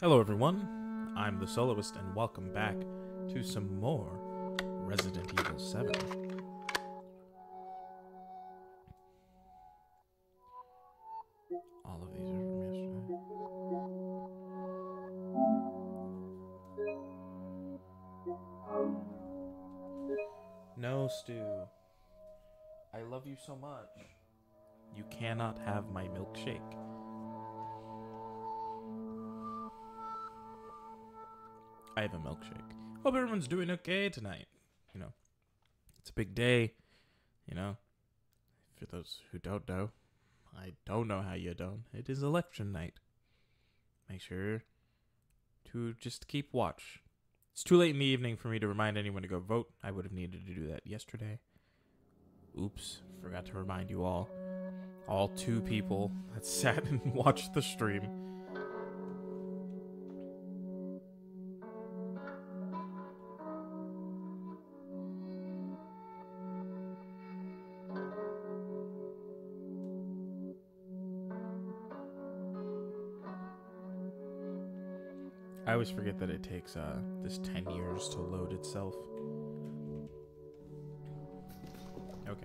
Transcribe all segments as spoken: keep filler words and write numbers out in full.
Hello everyone, I'm the Soloist and welcome back to some more Resident Evil seven. All of these are from yesterday. No, Stu. I love you so much. You cannot have my milkshake. I have a milkshake. Hope everyone's doing okay tonight. You know, it's a big day. You know, for those who don't know, I don't know how you don't. It is election night. Make sure to just keep watch. It's too late in the evening for me to remind anyone to go vote. I would have needed to do that yesterday. Oops, forgot to remind you all. All two people that sat and watched the stream. I always forget that it takes uh, this ten years to load itself. Okay.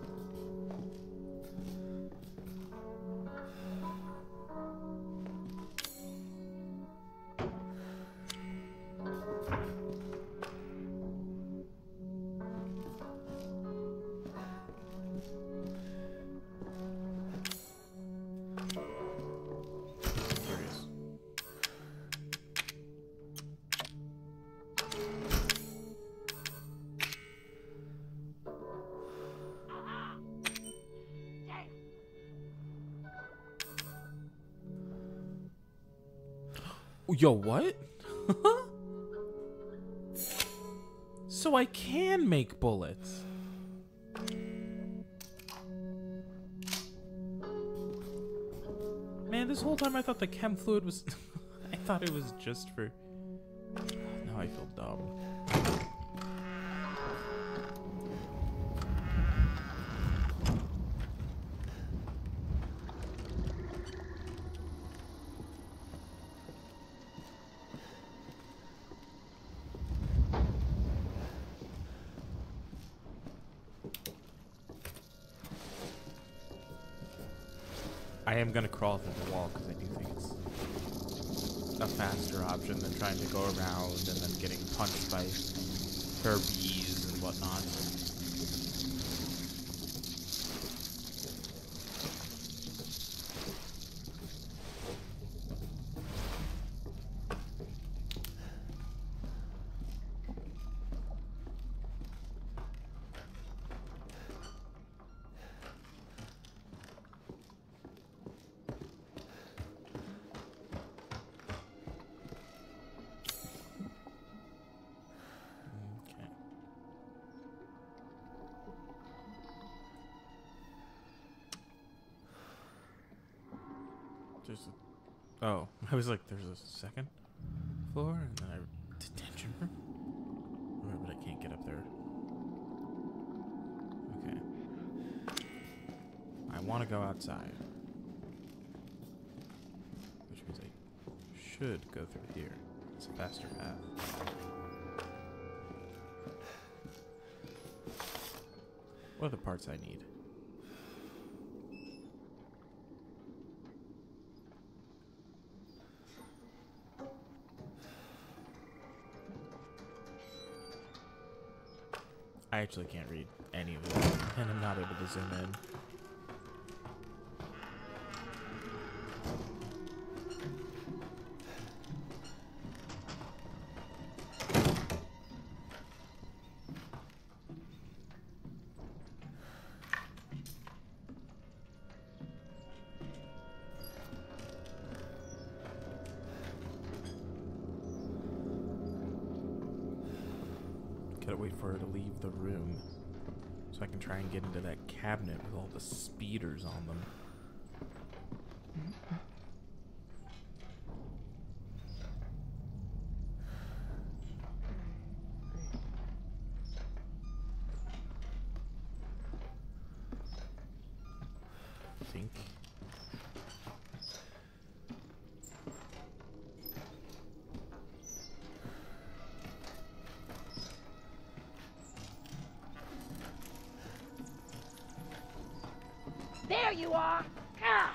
Yo, what? So I can make bullets. Man, this whole time I thought the chem fluid was... I thought it was just for... Now I feel dumb. I am gonna crawl through the wall because I do think it's a faster option than trying to go around and then getting punched by herbies and whatnot. There's a, oh, I was like, there's a second floor, and then I detention room. Oh, but I can't get up there. Okay. I want to go outside, which means I should go through here. It's a faster path. What are the parts I need? I actually can't read any of it, and I'm not able to zoom in. Gotta wait for her to leave the room so I can try and get into that cabinet with all the speeders on them. I think There you are! Ah.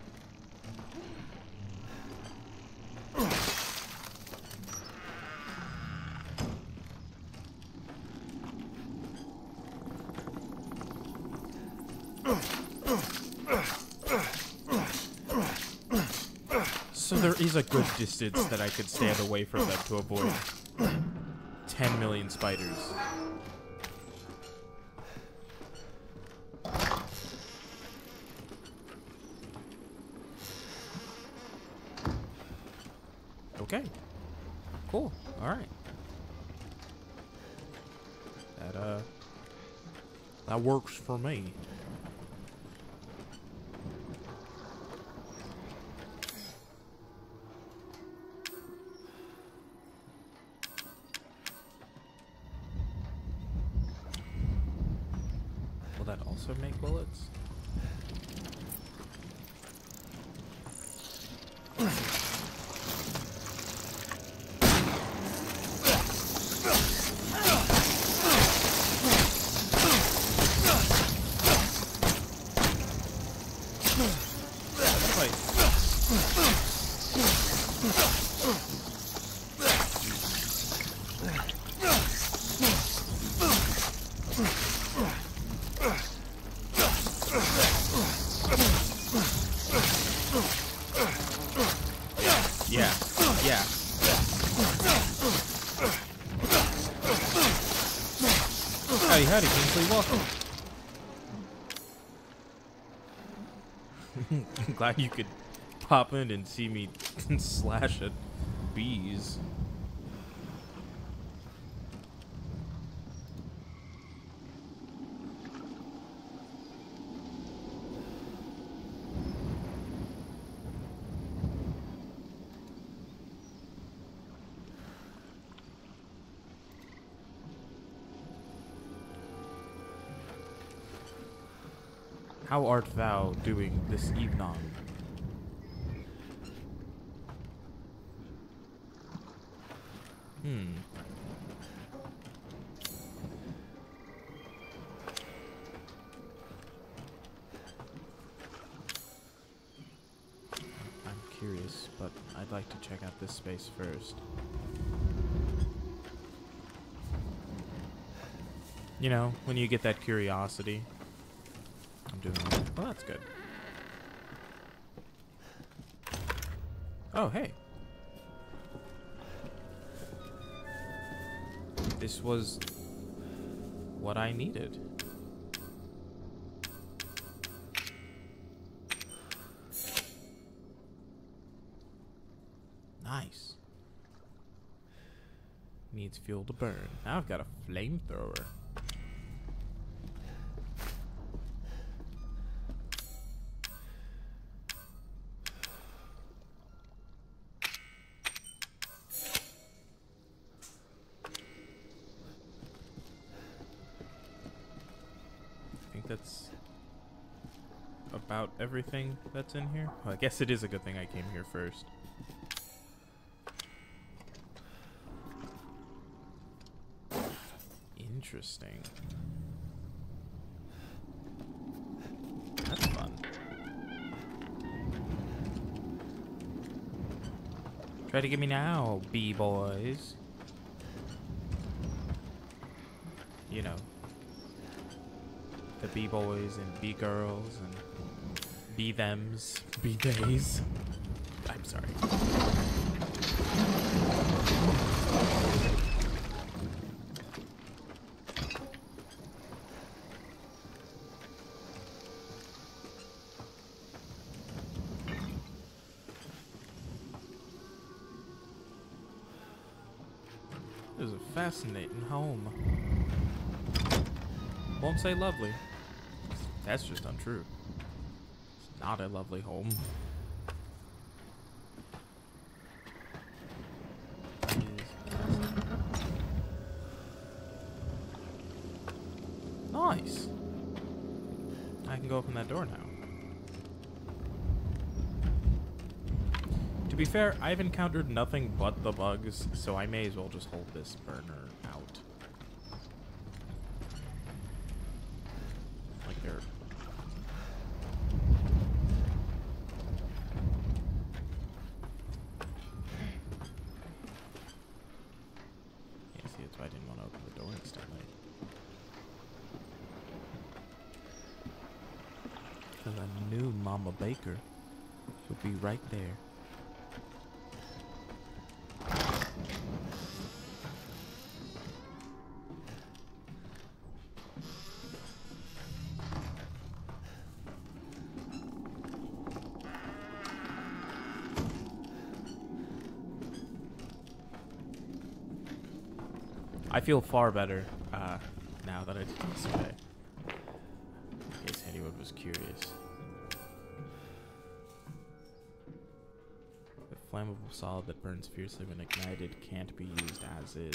So there is a good distance that I could stand away from them to avoid ten million spiders. Okay. Cool. Alright. That, uh... That works for me. Will that also make bullets? Yeah, yeah. Howdy, howdy, Kingsley, welcome. I'm glad you could pop in and see me slash at bees. How art thou doing this evening? Hmm. I'm curious, but I'd like to check out this space first. You know, when you get that curiosity. I'm doing well. Well, that's good. Oh, hey. This was what I needed. Nice. Needs fuel to burn. Now I've got a flamethrower. That's about everything that's in here. Well, I guess it is a good thing I came here first. Interesting. That's fun. Try to get me now, B-boys. You know. The B-boys and B-girls and B-thems, B-days. I'm sorry. This is a fascinating home. Won't say lovely. That's just untrue. It's not a lovely home. Nice. I can go open that door now. To be fair, I've encountered nothing but the bugs, so I may as well just hold this burner out. Like they're See, that's why I didn't want to open the door instantly. Because I knew Mama Baker would be right there. I feel far better uh, now that I did this way. In case anyone was curious. The flammable solid that burns fiercely when ignited can't be used as is.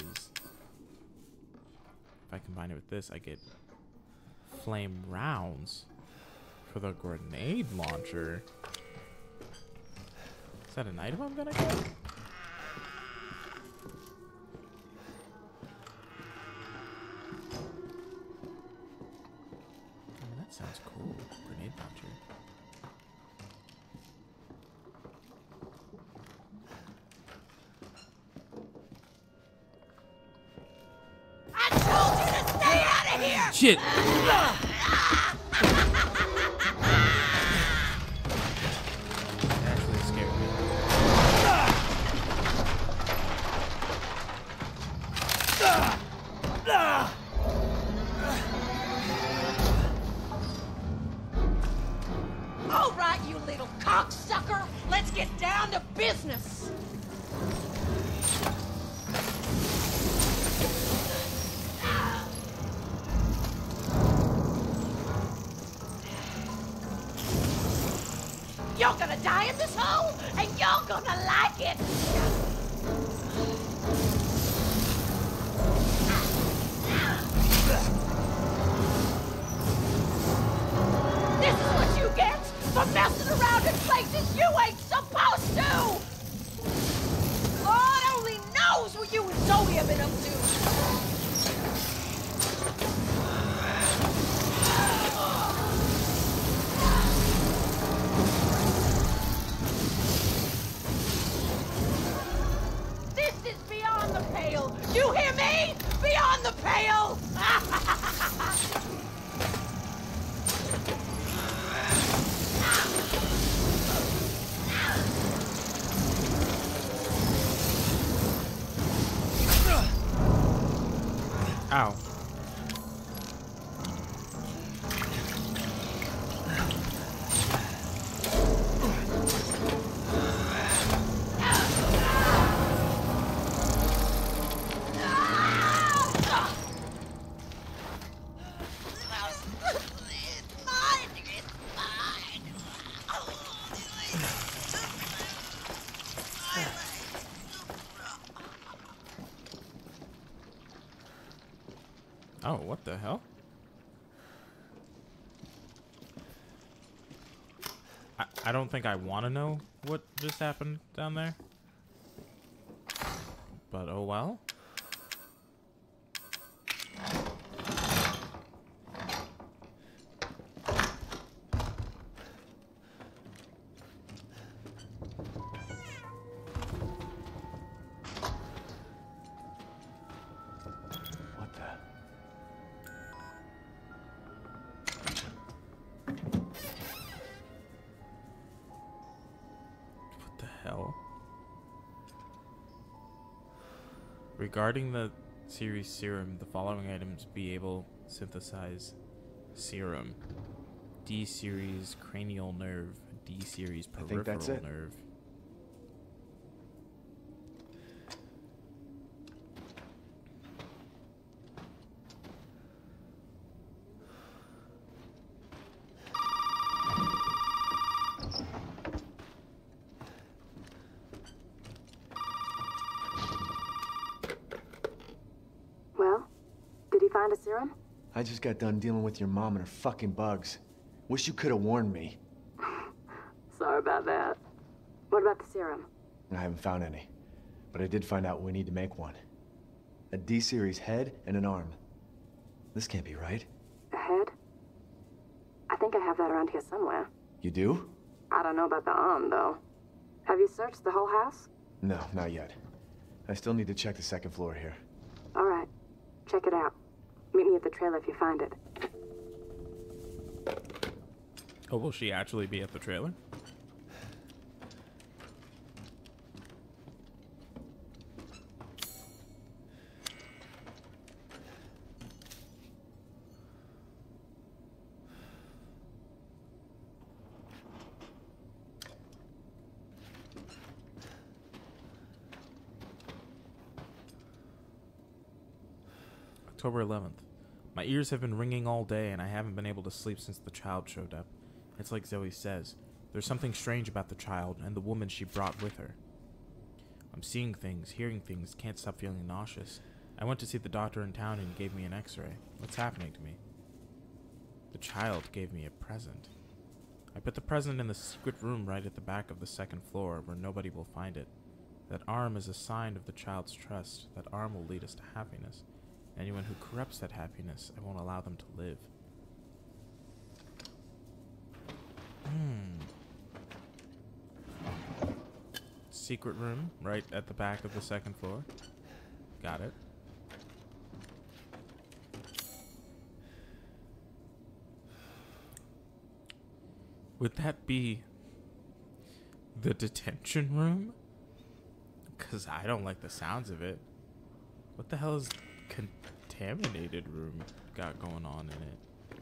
If I combine it with this, I get flame rounds for the grenade launcher. Is that an item I'm gonna get? Sounds cool. Grenade launcher. I told you to stay out of here! Shit! Actually scared me. All right, you little cocksucker! Let's get down to business! You're gonna die in this hole, and you're gonna like it! This is what you get for messing around in places you ain't supposed to! Lord only knows what you and Zoe have been up to! This is beyond the pale! You hear me? Beyond the pale! Ow. Oh, what the hell? I, I don't think I want to know what just happened down there. But oh well. Regarding the series serum, the following items be able to synthesize serum. D series cranial nerve, D series peripheral that's it. nerve. Find a serum? I just got done dealing with your mom and her fucking bugs. Wish you could have warned me. Sorry about that. What about the serum? I haven't found any, but I did find out we need to make one. A D-series head and an arm. This can't be right. A head? I think I have that around here somewhere. You do? I don't know about the arm, though. Have you searched the whole house? No, not yet. I still need to check the second floor here. All right. Check it out. Meet me at the trailer if you find it. Oh, will she actually be at the trailer? October eleventh. My ears have been ringing all day, and I haven't been able to sleep since the child showed up. It's like Zoe says. There's something strange about the child and the woman she brought with her. I'm seeing things, hearing things, can't stop feeling nauseous. I went to see the doctor in town and he gave me an x-ray. What's happening to me? The child gave me a present. I put the present in the secret room right at the back of the second floor where nobody will find it. That arm is a sign of the child's trust. That arm will lead us to happiness. Anyone who corrupts that happiness, I won't allow them to live. Hmm. Secret room, right at the back of the second floor. Got it. Would that be the detention room? Because I don't like the sounds of it. What the hell is contaminated room got going on in it?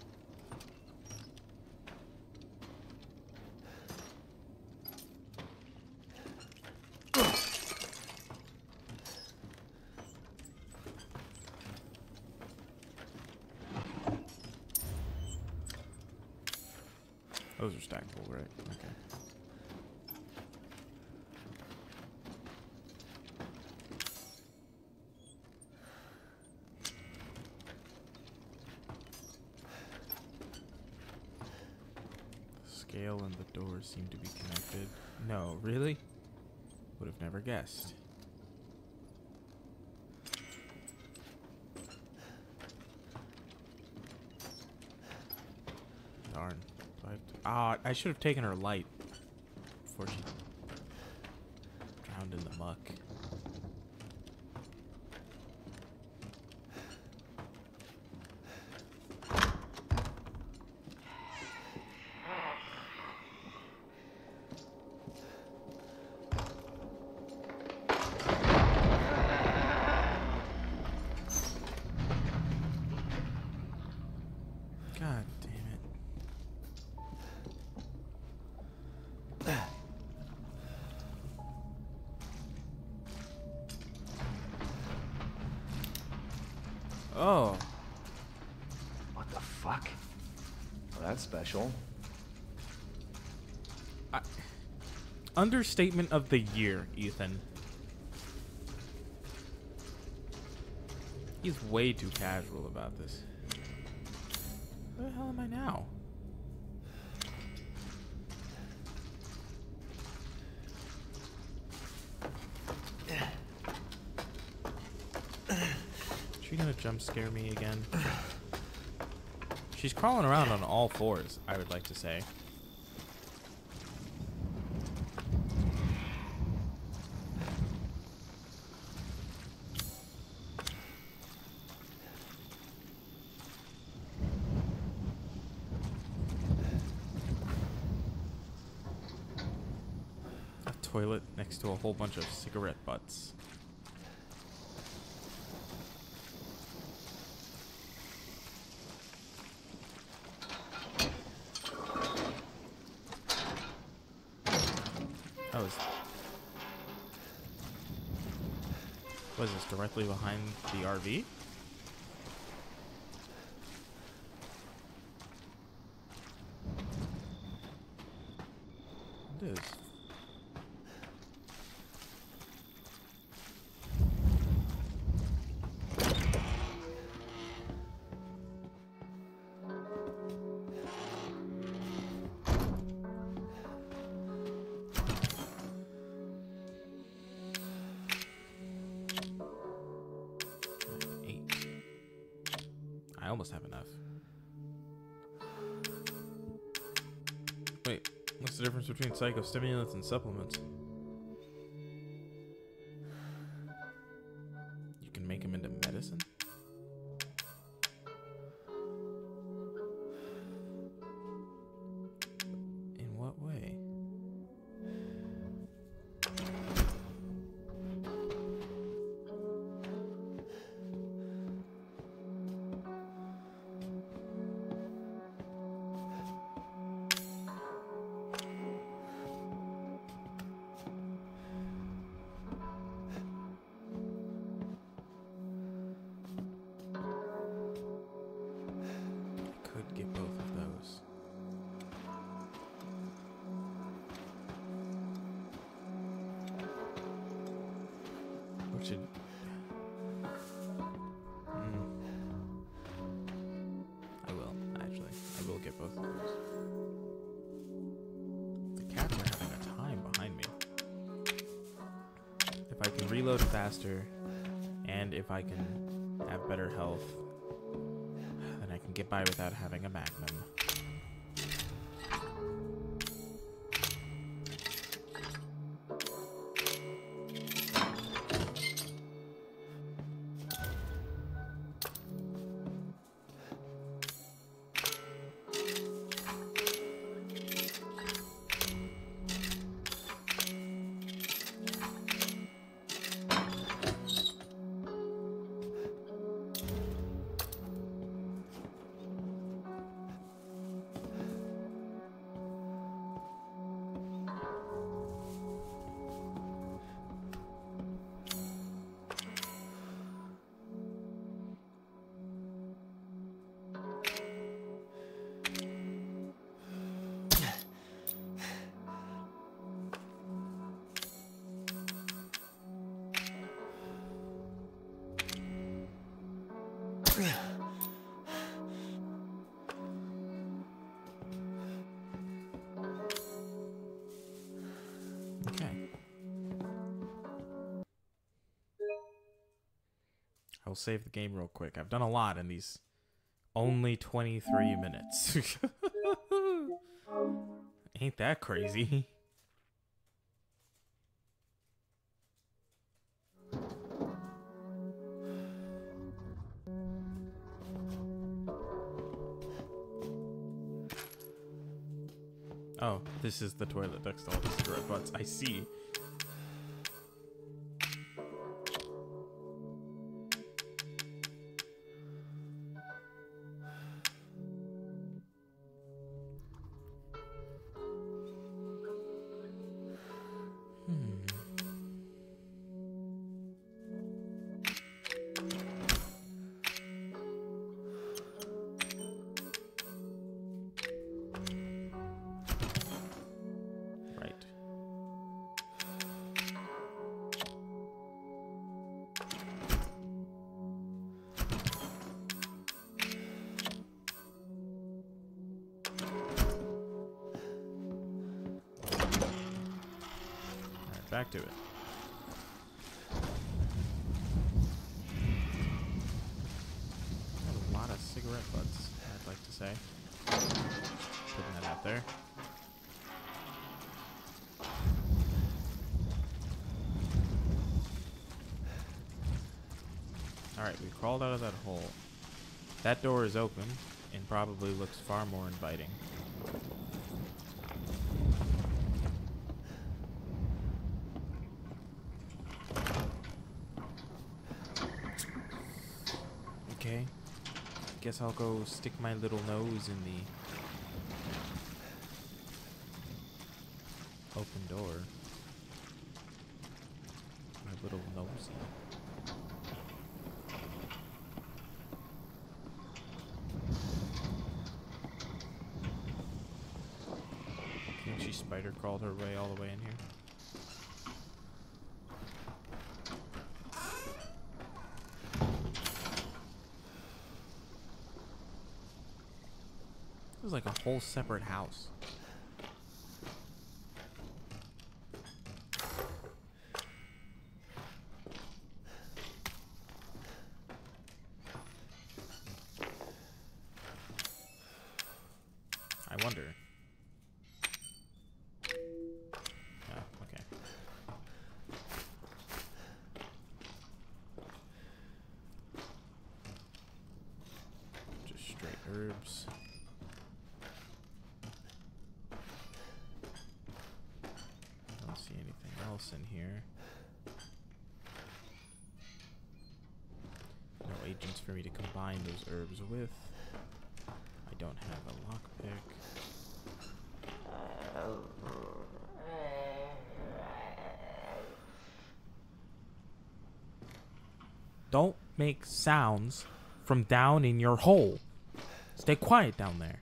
Those are stackable, right? Okay. Scale and the doors seem to be connected. No, really? Would have never guessed. Darn. Do I have to... Ah, I should have taken her light before she drowned in the muck. God damn it. Oh. What the fuck? Well, that's special. I, understatement of the year, Ethan. He's way too casual about this. Where the hell am I now? Is she gonna jump scare me again? She's crawling around on all fours, I would like to say. A toilet next to a whole bunch of cigarette butts. Oh, is, what is this, directly behind the R V? It is. I almost have enough. Wait, what's the difference between psychostimulants and supplements? You can make them into medicine? get both of those. The cats are having a time behind me. If I can reload faster, and if I can have better health, then I can get by without having a magnum. Okay. I will save the game real quick. I've done a lot in these only twenty-three minutes. Ain't that crazy? Oh, this is the toilet next to all the cigarette butts. I see. Back to it. A lot of cigarette butts, I'd like to say. Putting that out there. Alright, we crawled out of that hole. That door is open and probably looks far more inviting. Okay, guess I'll go stick my little nose in the open door. My little nosy. Think she spider crawled her way all the way in here? It was like a whole separate house. I wonder. Oh, okay. Just straight herbs. See anything else in here? No agents for me to combine those herbs with. I don't have a lockpick. Don't make sounds from down in your hole. Stay quiet down there.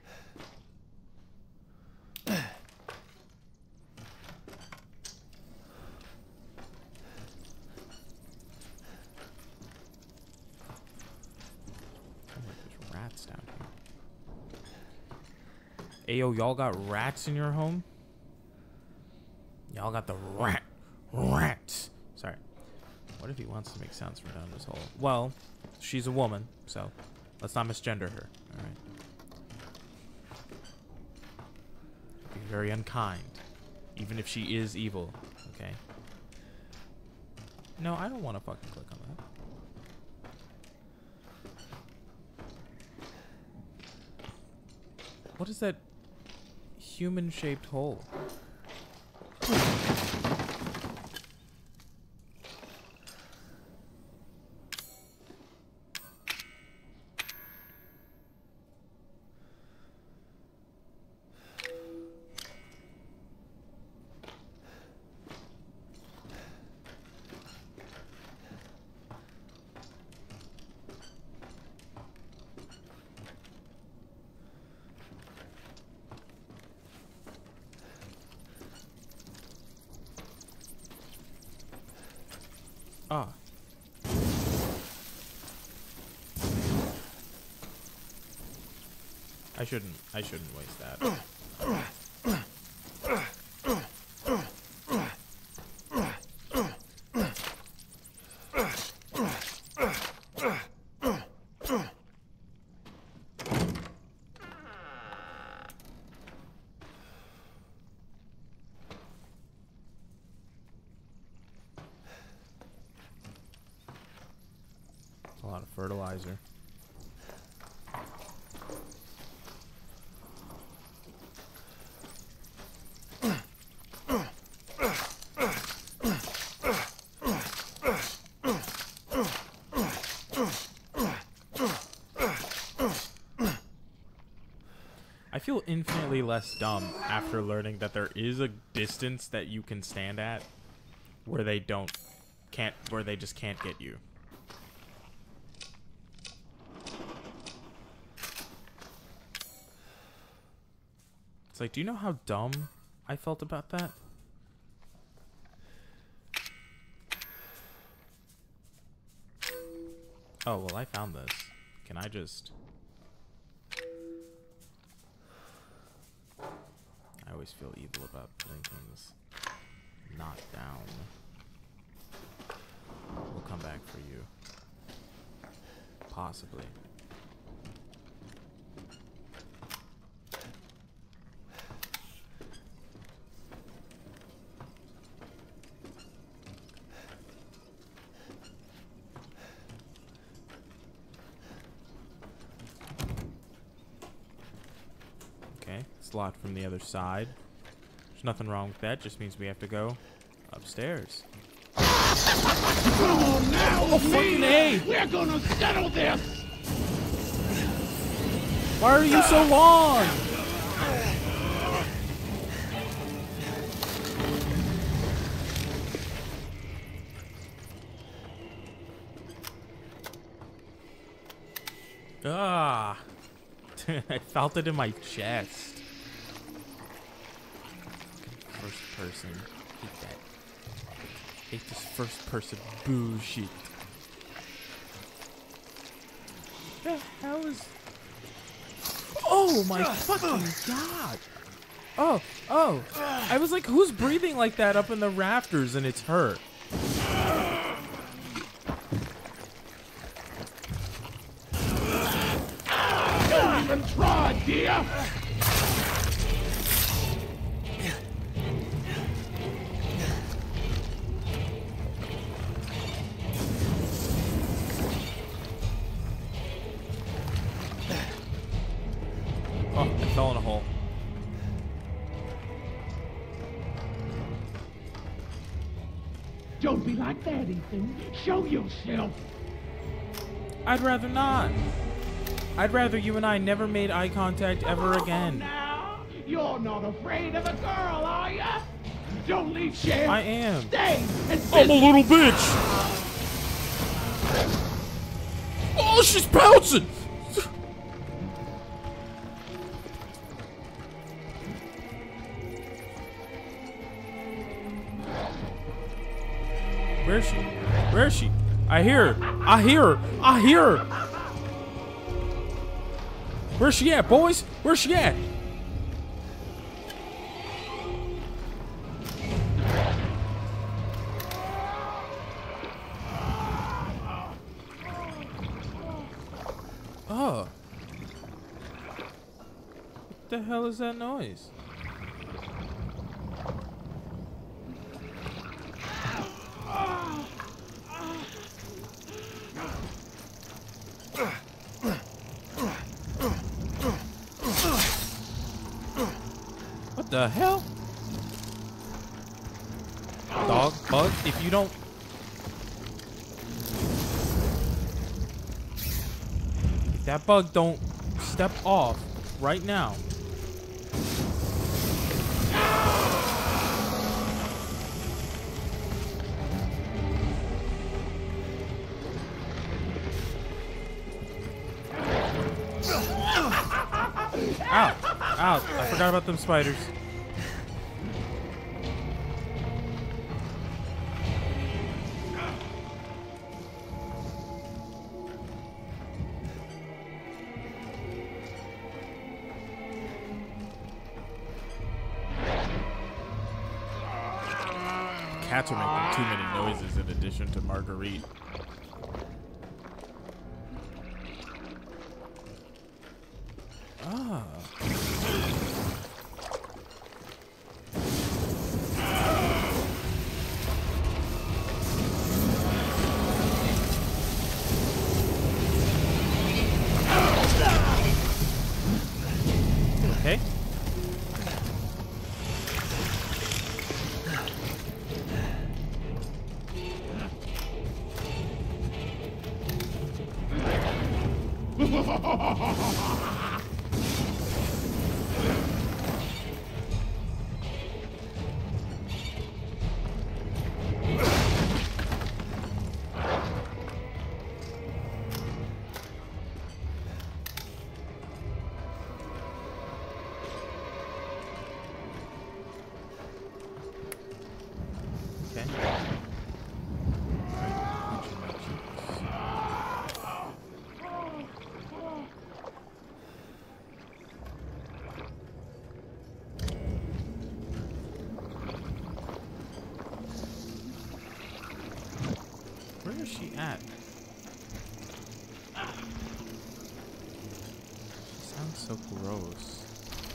Rats down here. Ayo, y'all got rats in your home? Y'all got the rat. Rats. Sorry. What if he wants to make sounds from down this hole? Well, she's a woman, so let's not misgender her. Alright. Be very unkind. Even if she is evil. Okay. No, I don't want to fucking click on that. What is that human-shaped hole? Ah. I shouldn't, I shouldn't waste that. A lot of fertilizer. I feel infinitely less dumb after learning that there is a distance that you can stand at where they don't can't where they just can't get you. It's like, do you know how dumb I felt about that? Oh, well, I found this. Can I just... I always feel evil about putting things not down. We'll come back for you. Possibly. Slot from the other side. There's nothing wrong with that. Just means we have to go upstairs. Come on now, oh fucking A! We're gonna settle this. Why are you so long? Ah! I felt it in my chest. First person. Hate that. Hate this first person bullshit. The hell is... Oh my fucking god! Oh, oh! I was like, who's breathing like that up in the rafters? And it's her. Don't even try, dear! Oh, I fell in a hole. Don't be like that, Ethan. Show yourself. I'd rather not. I'd rather you and I never made eye contact ever again. Now, you're not afraid of a girl, are you? Don't leave, Sheriff. I am. Stay and I'm a little bitch. Oh, she's pouncing. Where is she? Where is she? I hear her. I hear her. I hear her. Where's she at, boys? Where's she at? Oh. What the hell is that noise? What the hell? Dog, bug, if you don't... If that bug don't step off right now. Ow, ow, I forgot about them spiders. Cats are making too many noises in addition to Marguerite. Ah. Okay. Where is she at? She sounds so gross.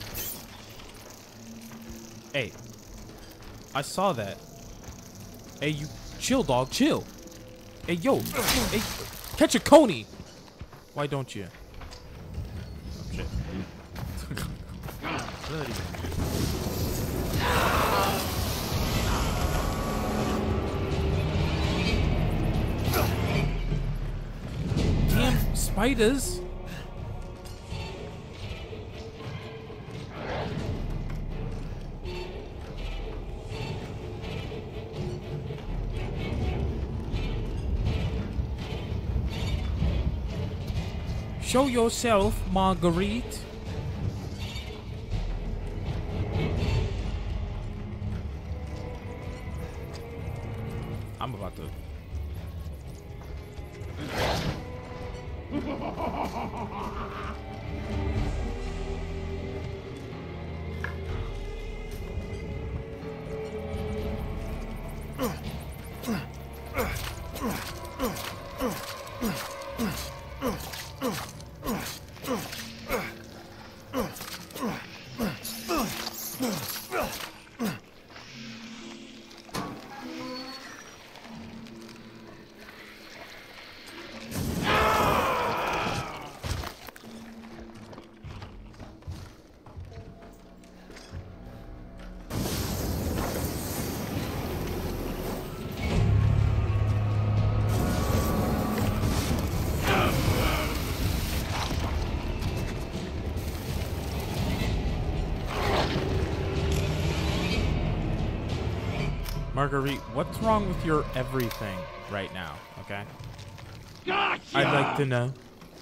Hey, I saw that. Hey, you chill, dog, chill. Hey, yo, hey, catch a coney. Why don't you? Oh, shit. Bloody. Damn spiders. Show yourself, Marguerite. I'm about to. Marguerite, what's wrong with your everything right now, okay? Gotcha! I'd like to know.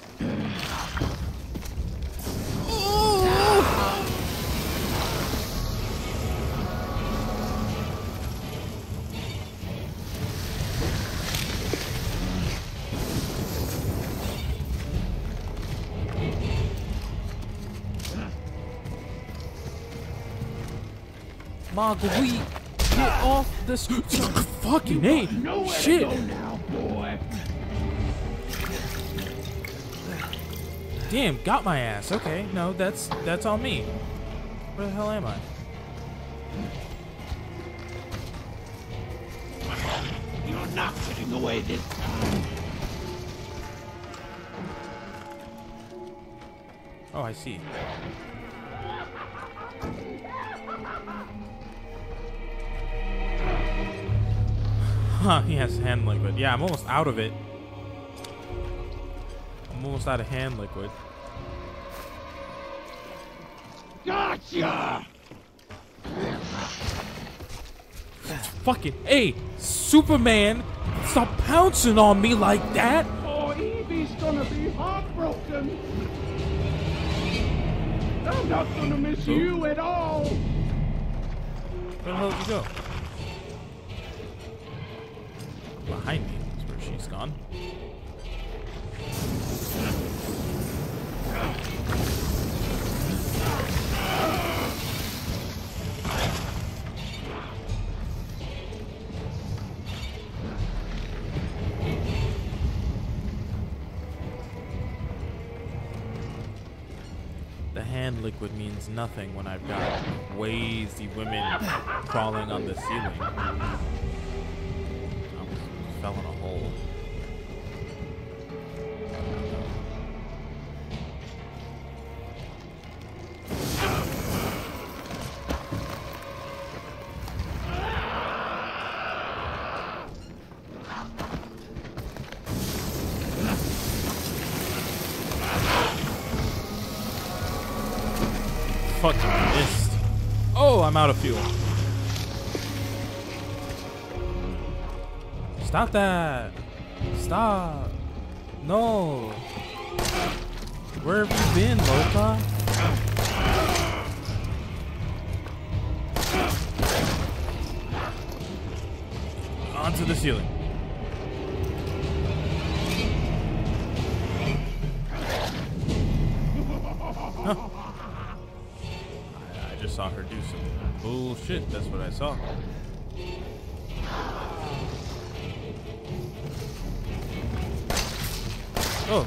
Marguerite, get off this fucking A. Nowhere Shit. to go now, boy. Damn, got my ass. Okay, no, that's that's on me. Where the hell am I? You're not getting away this time. Oh, I see. Huh, he has hand liquid. Yeah, I'm almost out of it. I'm almost out of hand liquid. Gotcha! Fucking hey, Superman! Stop pouncing on me like that! Oh, Evie's gonna be heartbroken. I'm not gonna miss Who? you at all. Where the hell did you go? Behind me is where she's gone. The hand liquid means nothing when I've got wazy women crawling on the ceiling. I almost fell in a hole. Fucking missed. Oh, I'm out of fuel. Stop that. Stop. No. Where have you been, Loka? Onto the ceiling. Huh. I just saw her do some bullshit. That's what I saw. Oh.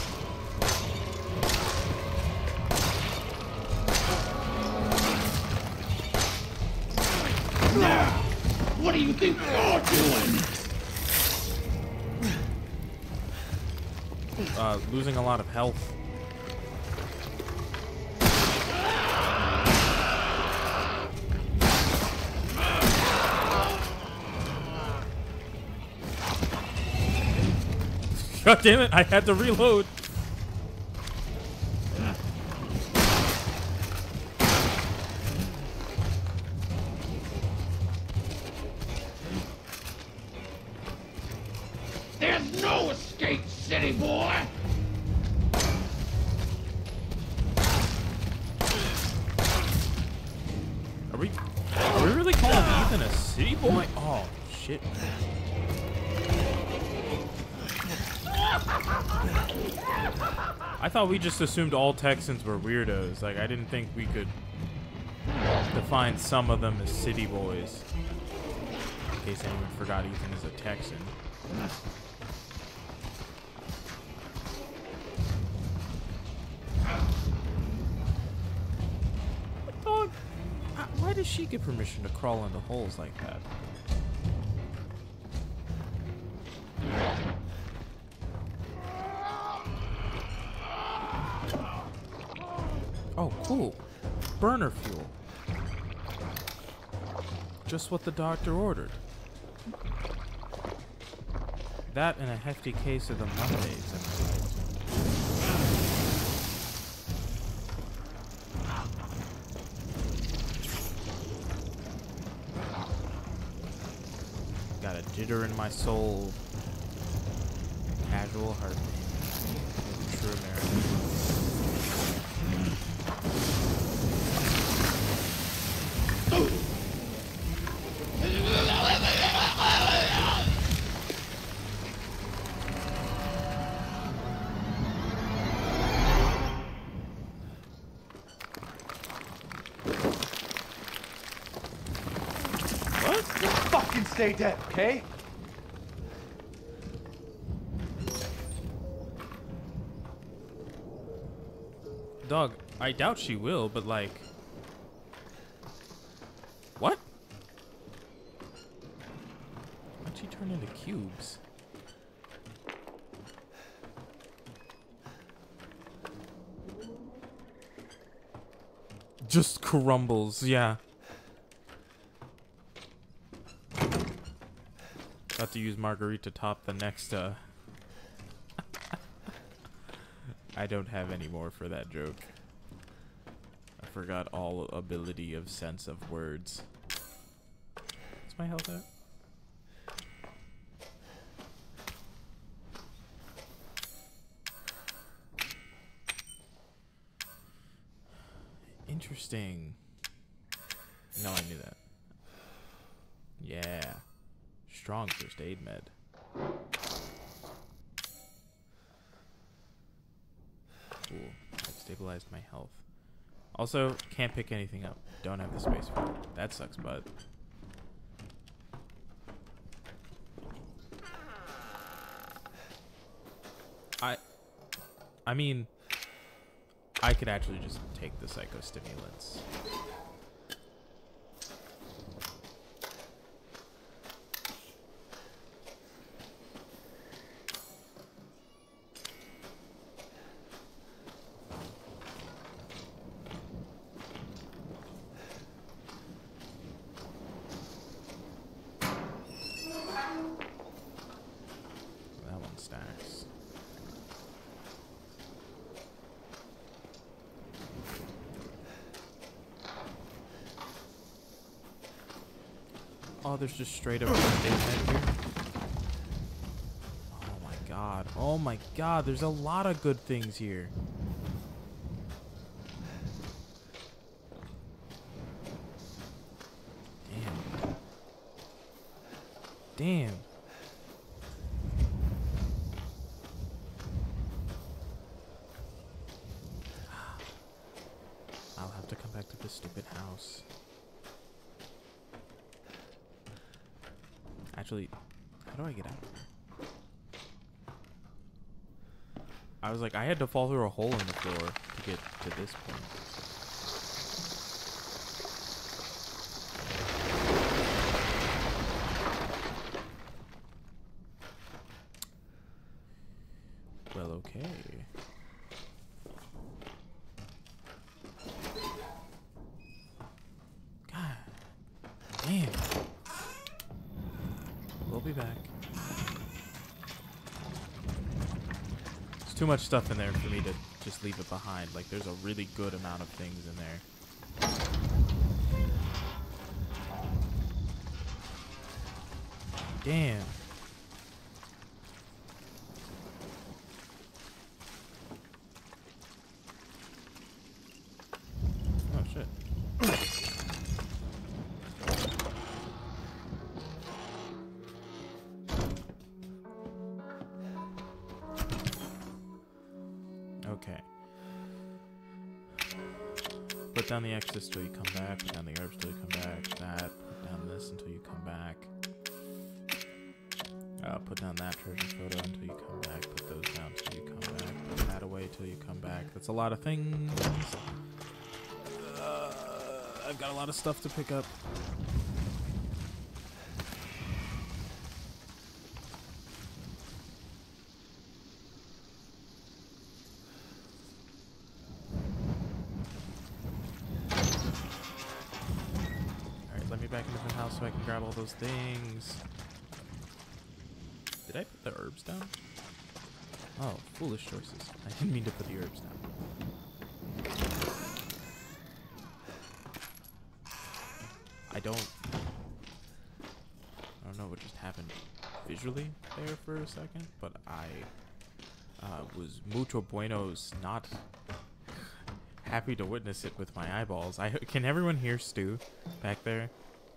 Now, what do you think you're doing? Uh, losing a lot of health. God damn it, I had to reload. There's no escape, city boy! Are we are we really calling Ethan a city boy? Oh shit. I thought we just assumed all Texans were weirdos. Like, I didn't think we could define some of them as city boys. In case anyone forgot Ethan is a Texan. What dog? uh, Why does she get permission to crawl into holes like that? Oh, cool. Burner fuel. Just what the doctor ordered. That and a hefty case of the Mondays inside. Got a jitter in my soul. Casual heartbeat. True American. Stay dead, okay? Dog, I doubt she will, but like... What? Why'd she turn into cubes? Just crumbles, yeah. Got to use Marguerite to top the next, uh... I don't have any more for that joke. I forgot all ability of sense of words. What's my health at? Interesting. No, I knew that. Yeah. Strong first aid med. Cool. I've stabilized my health. Also, can't pick anything up. Don't have the space for it. That sucks, bud. I... I mean... I could actually just take the psychostimulants. That one stacks. Oh, there's just straight up first aid med here. Oh my god. Oh my god, there's a lot of good things here. Damn. Damn. I'll have to come back to this stupid house. Actually, how do I get out? I was like, I had to fall through a hole in the floor to get to this point. Well, okay. God damn. We'll be back. There's too much stuff in there for me to just leave it behind. Like, there's a really good amount of things in there. Damn. Oh, shit. Okay. Put down the Exodus till you come back. Put down the herbs till you come back. That. Put down this until you come back. Uh, put down that treasure photo until you come back. Put those down till you come back. Put that away till you come back. That's a lot of things. Uh, I've got a lot of stuff to pick up. Back into the house so I can grab all those things. Did I put the herbs down? Oh, foolish choices. I didn't mean to put the herbs down. I don't... I don't know what just happened visually there for a second, but I uh, was mucho buenos not happy to witness it with my eyeballs. I Can everyone hear Stu back there?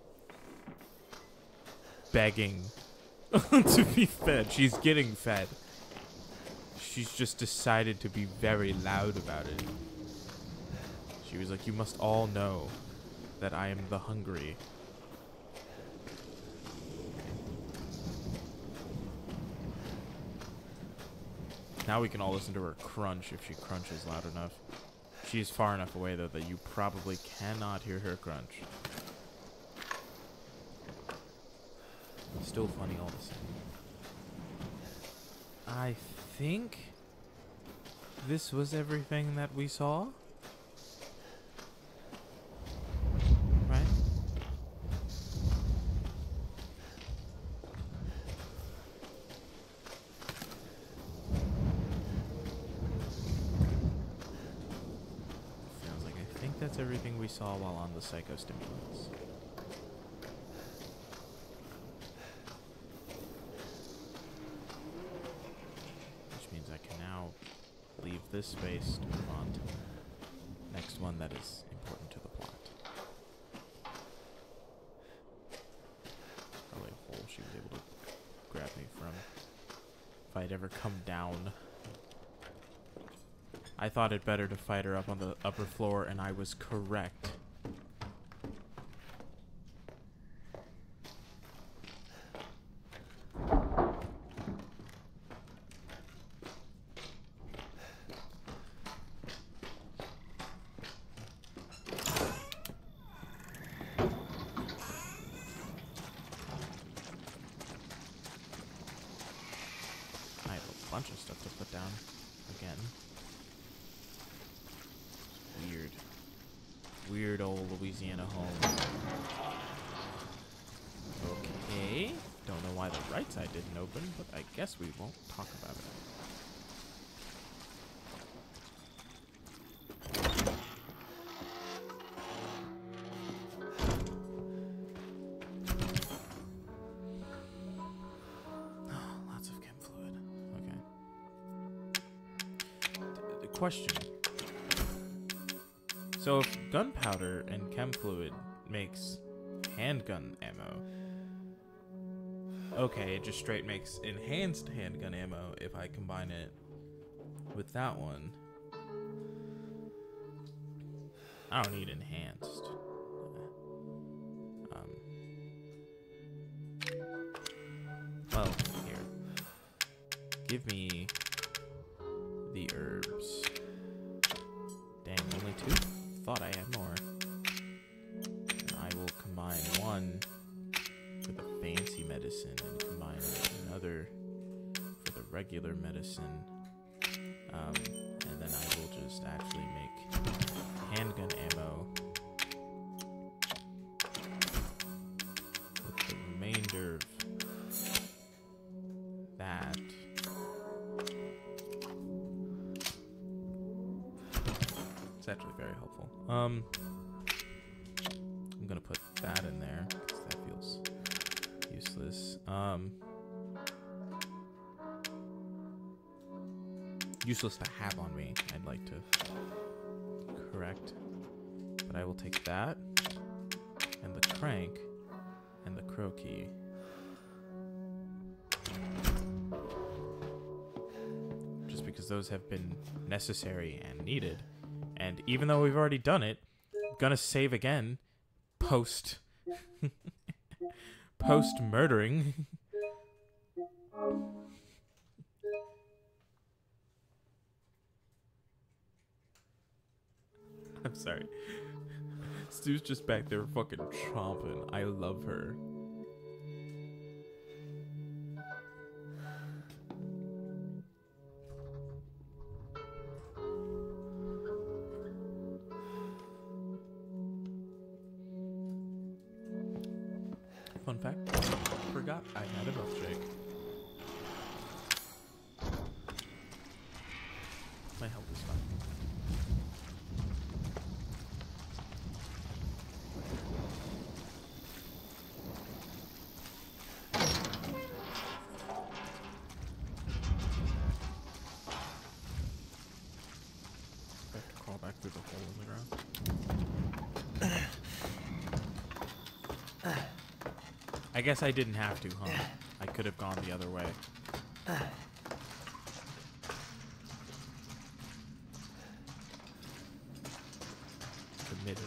Begging to be fed. She's getting fed. She's just decided to be very loud about it. She was like, you must all know that I am the hungry. Now we can all listen to her crunch if she crunches loud enough. She's far enough away, though, that you probably cannot hear her crunch. Still funny all the same. I think this was everything that we saw. Right? Sounds like I think that's everything we saw while on the psychostimulants. Leave this space to move on to the next one that is important to the plot. Probably a hole she was able to grab me from if I'd ever come down. I thought it better to fight her up on the upper floor, and I was correct. Bunch of stuff to put down again. Weird. Weird old Louisiana home. Okay. Don't know why the right side didn't open, but I guess we won't talk about it. Question. So if gunpowder and chem fluid makes handgun ammo, okay, it just straight makes enhanced handgun ammo if I combine it with that one. I don't need enhanced. Um, well, here. Give me the herbs. Dang, only two? Thought I had more. And I will combine one for the fancy medicine and combine it with another for the regular medicine. Um, and then I will just actually make handgun ammo with the remainder of that. It's actually very helpful. Um, I'm gonna put that in there because that feels useless. Um, useless to have on me, I'd like to correct. But I will take that and the crank and the crow key. Just because those have been necessary and needed. And even though we've already done it, I'm gonna save again post post murdering. I'm sorry. Stu's just back there fucking chomping. I love her. Fun fact, forgot I had a milkshake. My health is fine. I have to crawl back through the hole in the ground. I guess I didn't have to, huh? I could have gone the other way. Committed.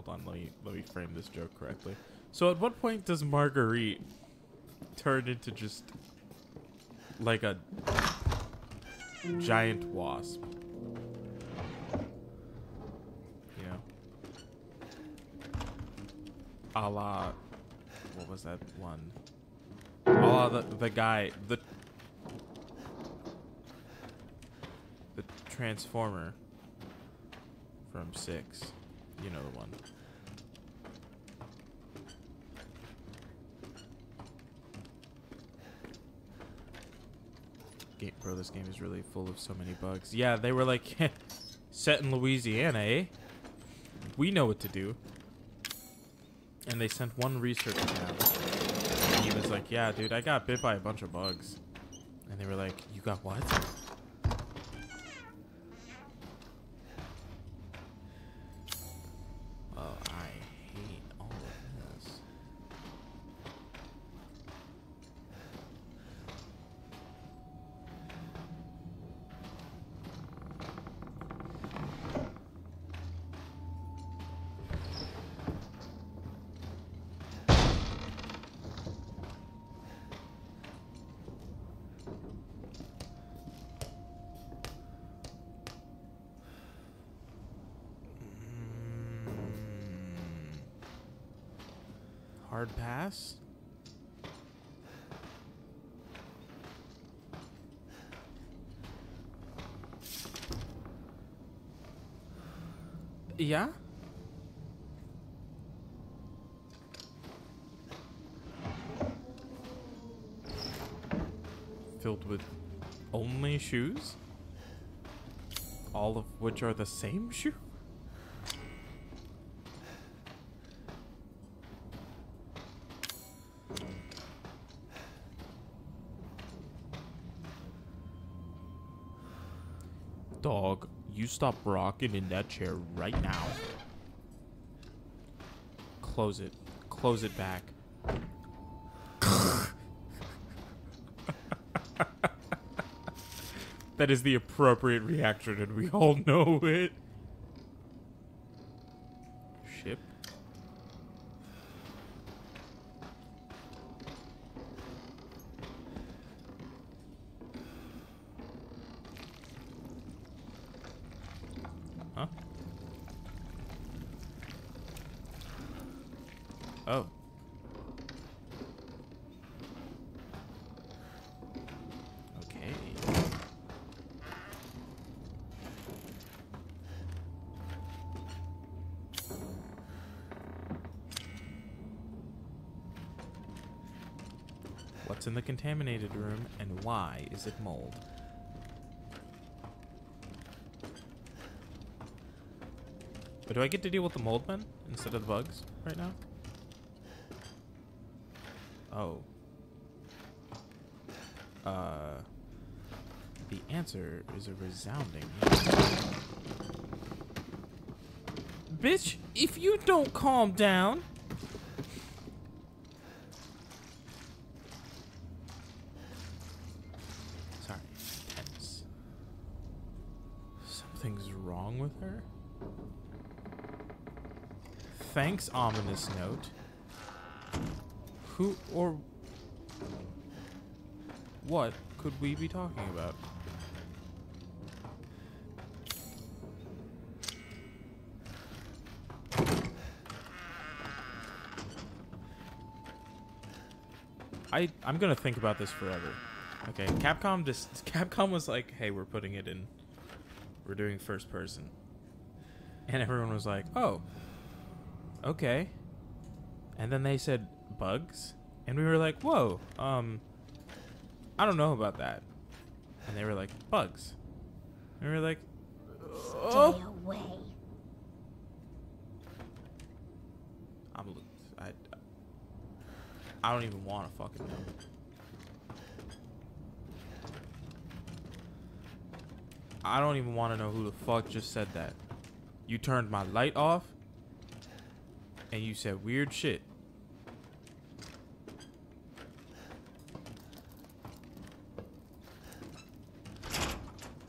hold on. Let me let me frame this joke correctly. So at what point does Marguerite turn into just like a giant wasp? You know, a la what was that one? A la the the guy the the Transformer from Six. You know the one. Game, bro, this game is really full of so many bugs. Yeah, they were like, set in Louisiana, eh? We know what to do. And they sent one researcher down. And he was like, yeah, dude, I got bit by a bunch of bugs. And they were like, you got what? Oh, I hate all of this. Hard pass? Yeah? Filled with only shoes? All of which are the same shoe? Dog, you stop rocking in that chair right now. Close it. Close it back. That is the appropriate reaction, and we all know it. Ship. Huh? Oh. Okay. What's in the contaminated room, and why is it mold? But do I get to deal with the mold men instead of the bugs right now? Oh. Uh, the answer is a resounding yes. Bitch, if you don't calm down. Sorry, tense. Something's wrong with her? Thanks, ominous note. Who or what could we be talking about? I I'm gonna think about this forever. Okay, Capcom just Capcom was like, hey, we're putting it in, we're doing first person, and everyone was like, oh. Okay. And then they said bugs. And we were like, whoa, um, I don't know about that. And they were like, bugs. And we were like, oh. Stay away. I'm loose. I, I don't even want to fucking know. I don't even want to know who the fuck just said that. You turned my light off. And you said weird shit.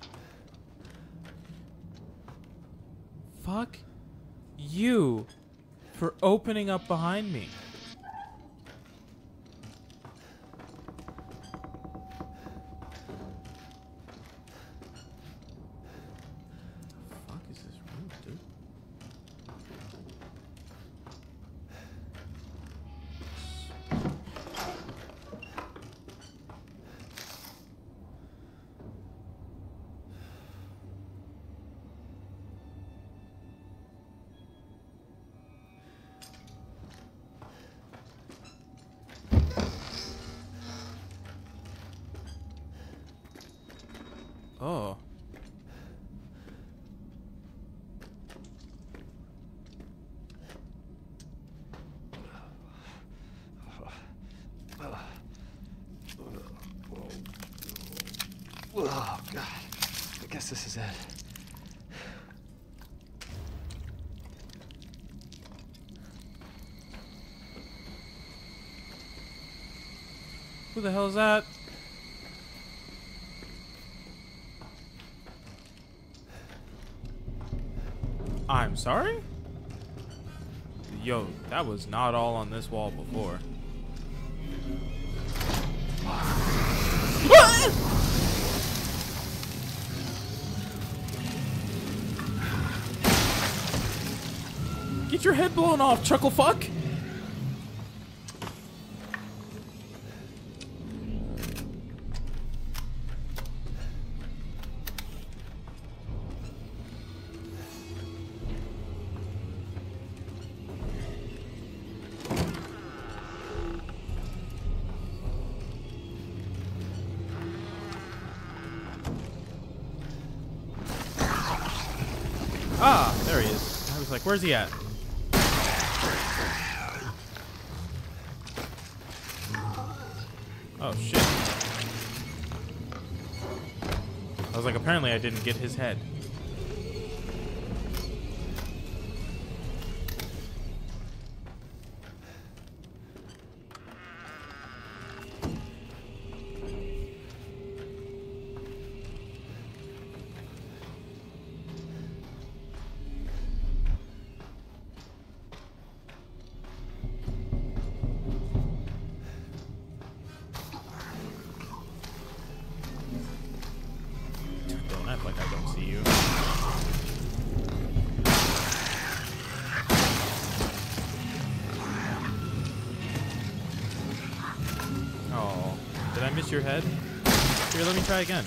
Fuck you. For opening up behind me. The fuck is this room, dude? Oh. Oh, God. I guess this is it. Who the hell is that? I'm sorry? Yo, that was not all on this wall before. Get your head blown off, chuckle fuck! Ah, there he is. I was like, where's he at? Oh, shit. I was like, apparently I didn't get his head. Don't act like I don't see you. Oh, did I miss your head? Here, let me try again.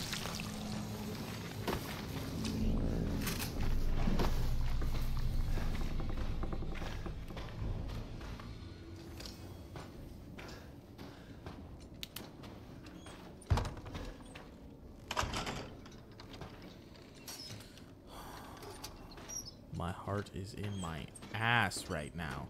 My heart is in my ass right now.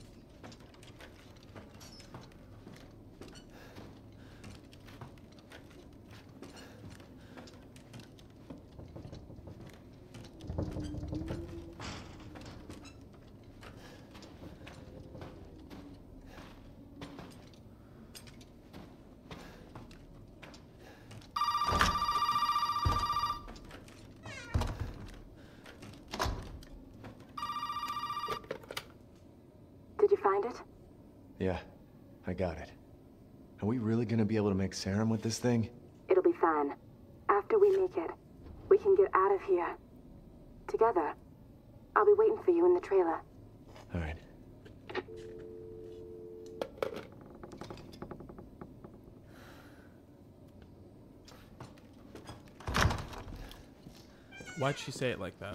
Did you find it? Yeah, I got it. Are we really gonna be able to make serum with this thing? It'll be fine. After we make it, we can get out of here. Together. I'll be waiting for you in the trailer. All right. Why'd she say it like that?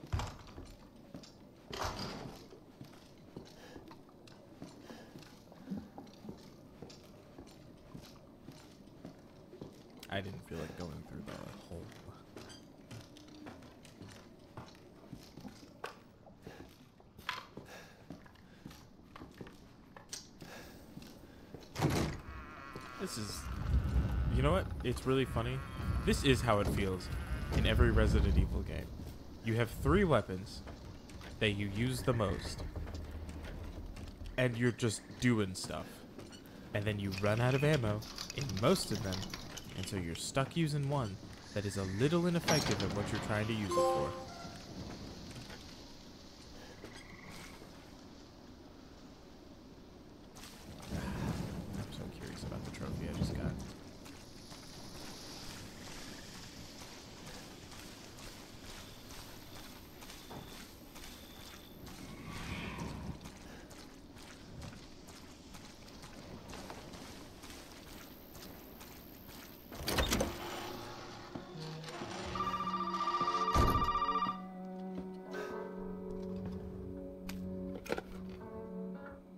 I didn't feel like going through the whole. This is, you know what? It's really funny. This is how it feels in every Resident Evil game. You have three weapons that you use the most, and you're just doing stuff. And then you run out of ammo in most of them, and so you're stuck using one that is a little ineffective at what you're trying to use it for.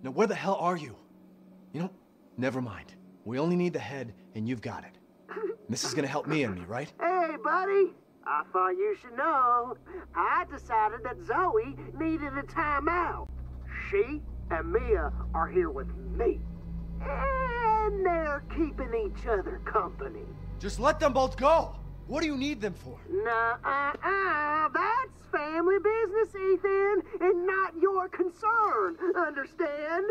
Now where the hell are you? You know, never mind. We only need the head, and you've got it. This is gonna help me and me, right? Hey, buddy. I thought you should know. I decided that Zoe needed a timeout. She and Mia are here with me. And they're keeping each other company. Just let them both go! What do you need them for? Nuh-uh-uh. That's family business, Ethan, and not your concern. Understand?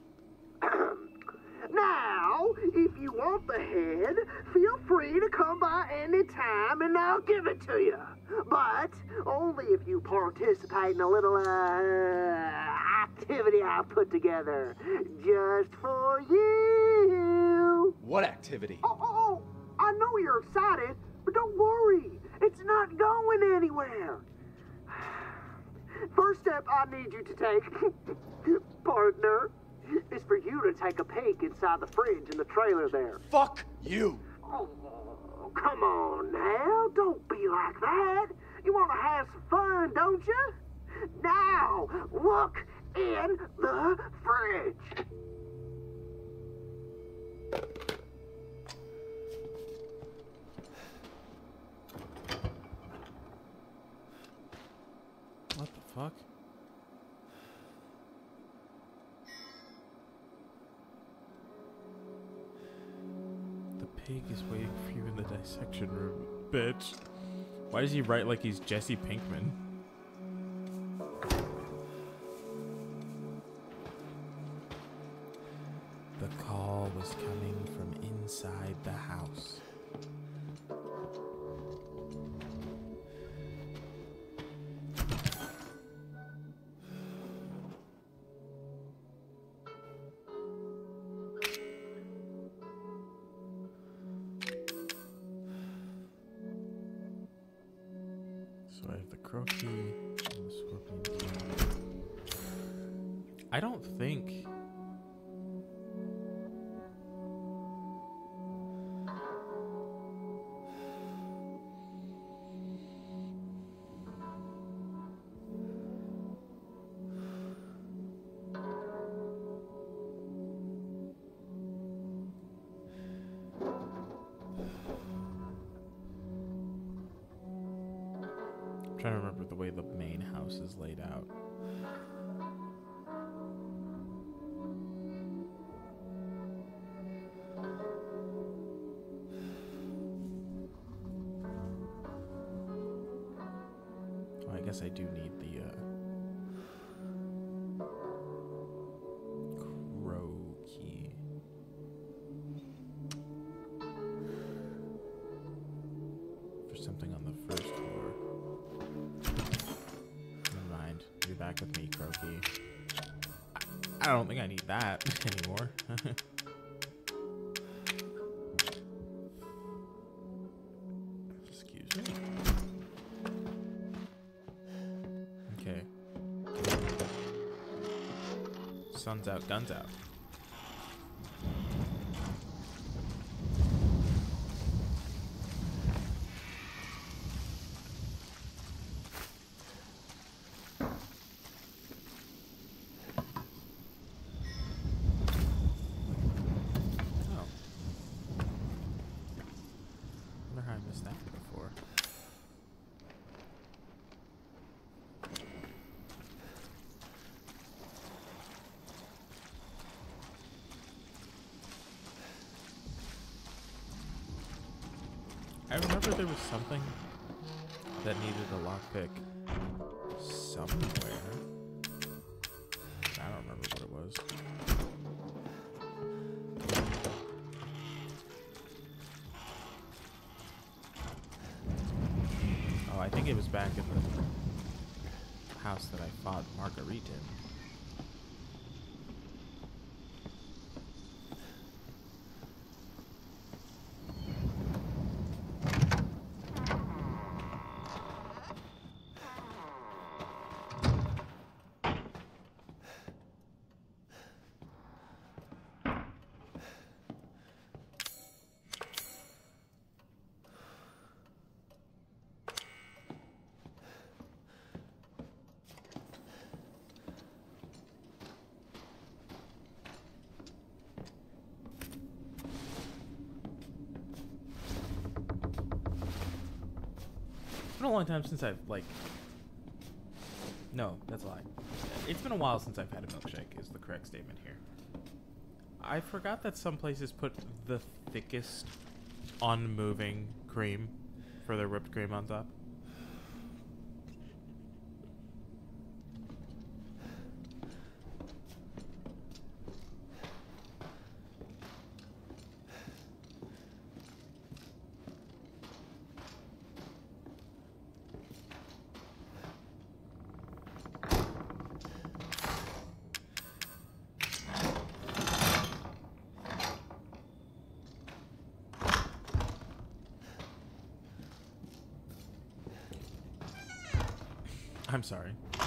Now, if you want the head, feel free to come by any time and I'll give it to you. But only if you participate in a little, uh, activity I put together. Just for you. What activity? Oh, oh, oh, I know you're excited, but don't worry. It's not going anywhere. First step I need you to take, partner, is for you to take a peek inside the fridge in the trailer there. Fuck you! Oh, come on now. Don't be like that. You want to have some fun, don't you? Now, look in the fridge. What the fuck? The pig is waiting for you in the dissection room, bitch. Why does he write like he's Jesse Pinkman? The call was coming from inside the house. So I have the crow key and the scorpion key. I don't think... trying to remember the way the main house is laid out. Oh, I guess I do need the uh, crow key. For something on the first floor. You're back with me, Crokey. I don't think I need that anymore. Excuse me. Okay. Sun's out, guns out. I remember there was something that needed a lockpick somewhere. I don't remember what it was. Oh, I think it was back in the house that I fought Marguerite in. been a long time since I've, like... No, that's a lie. It's been a while since I've had a milkshake, is the correct statement here. I forgot that some places put the thickest unmoving cream for their whipped cream on top. I'm sorry.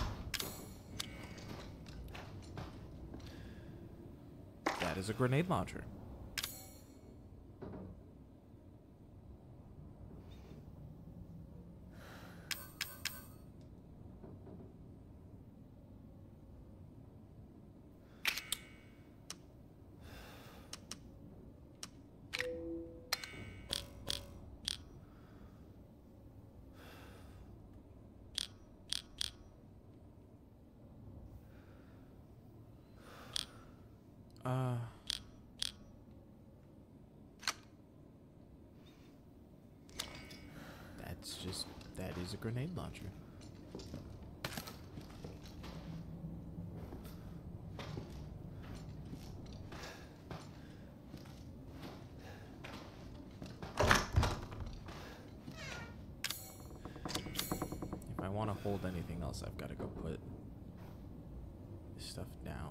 That is a grenade launcher. Uh, that's just, that is a grenade launcher. If I want to hold anything else, I've got to go put this stuff down.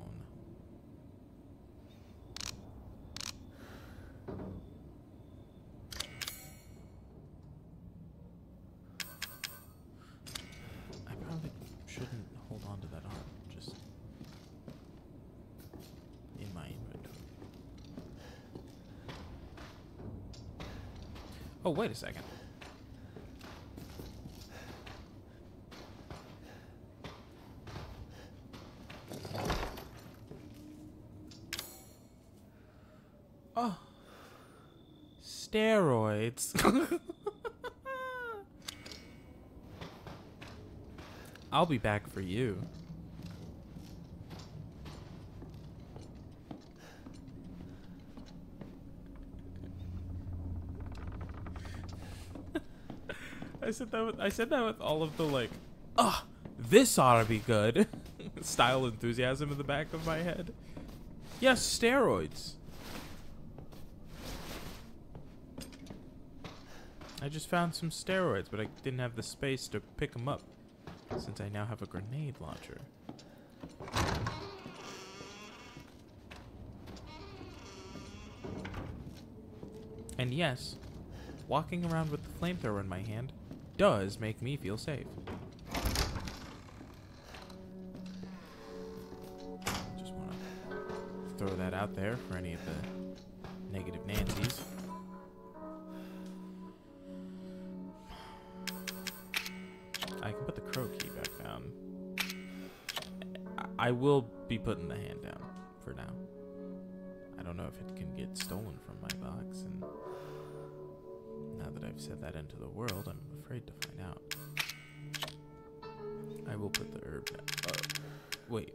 Shouldn't hold on to that arm, just in my inventory. Oh, wait a second. Oh, steroids. I'll be back for you. I said that with, I said that with all of the like, ah, this ought to be good style enthusiasm in the back of my head. Yes, steroids. I just found some steroids, but I didn't have the space to pick them up. Since I now have a grenade launcher. And yes, walking around with the flamethrower in my hand does make me feel safe. Just want to throw that out there for any of the negative Nancys. I can put the crow key back down. I will be putting the hand down for now. I don't know if it can get stolen from my box, and now that I've said that into the world, I'm afraid to find out. I will put the herb down. Oh, wait.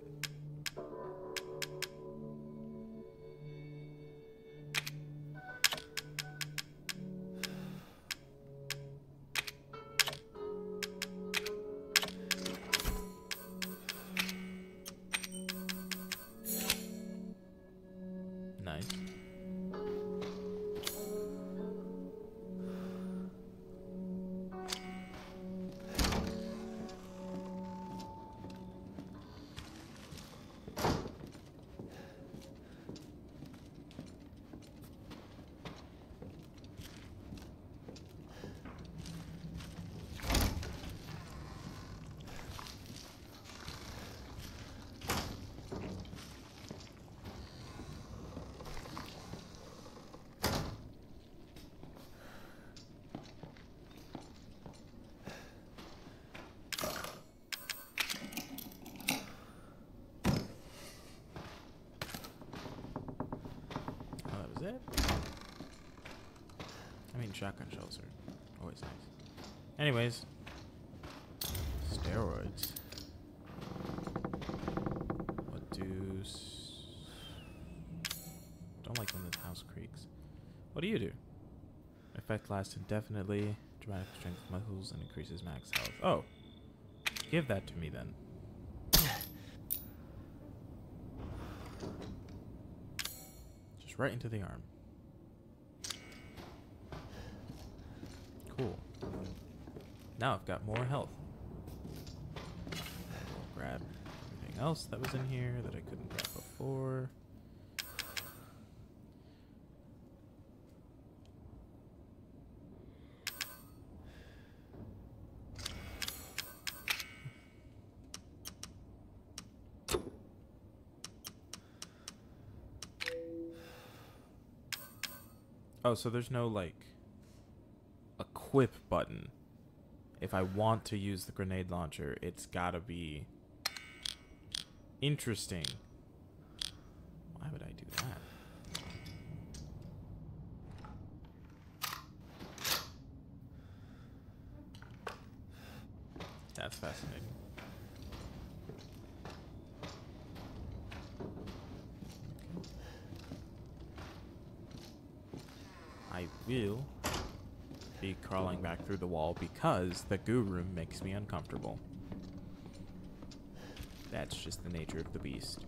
Nice. It? I mean, shotgun shells are always nice. Anyways, steroids. What do... S don't like when the house creaks. What do you do? Effect lasts indefinitely. Dramatic strength of muscles and increases max health. Oh. Give that to me then. Just right into the arm. Cool. Now I've got more health. I'll grab everything else that was in here that I couldn't grab before. Oh, so there's no, like, equip button. If I want to use the grenade launcher, it's gotta be interesting. Why would I do that? That's fascinating. I will be crawling back through the wall because the goo room makes me uncomfortable. That's just the nature of the beast.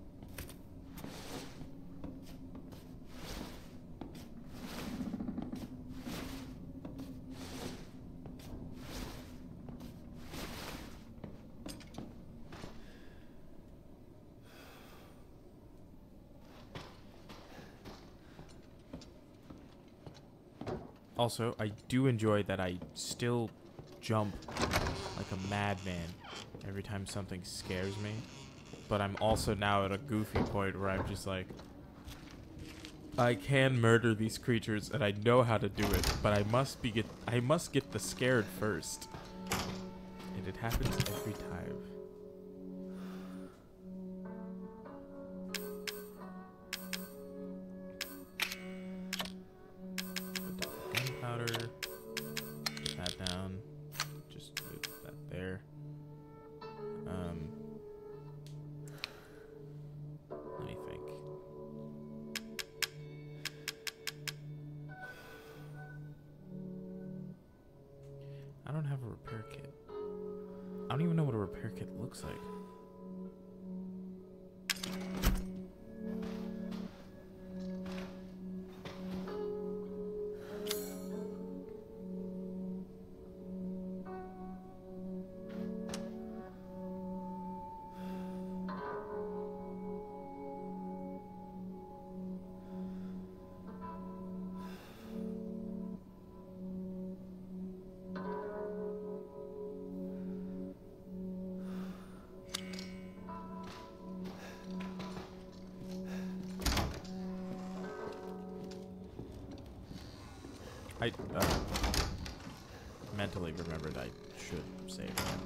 Also, I do enjoy that I still jump like a madman every time something scares me. But I'm also now at a goofy point where I'm just like, I can murder these creatures and I know how to do it, but I must be get I must get the scared first. And it happens every time. Gunpowder. Put that down. Just put that there. Um let me think. I don't have a repair kit. I don't even know what a repair kit looks like. I uh, mentally remembered I should save him.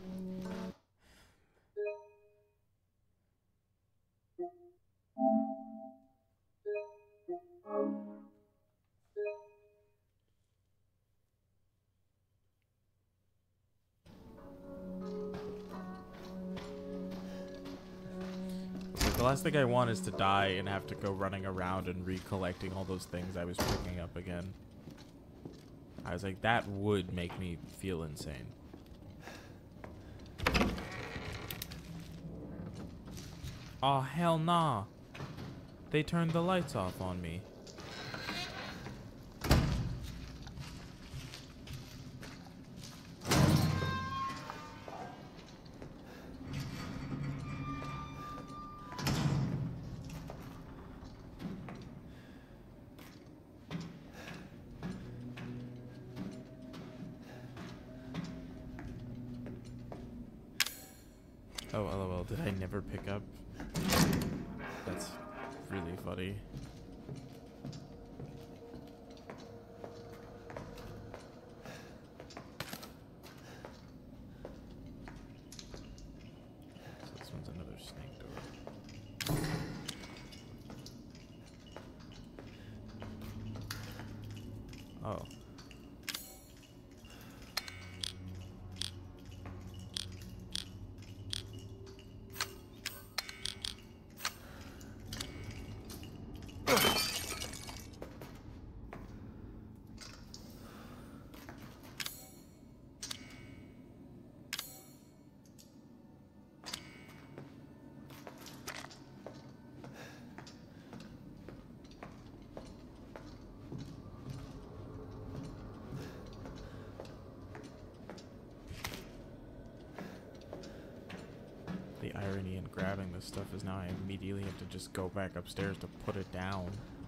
Like, the last thing I want is to die and have to go running around and recollecting all those things I was picking up again. I was like, that would make me feel insane. Oh, hell nah. They turned the lights off on me. Oh, lol, did I never pick up? That's really funny. So this one's another snake door. Oh. irony in grabbing this stuff is now I immediately have to just go back upstairs to put it down.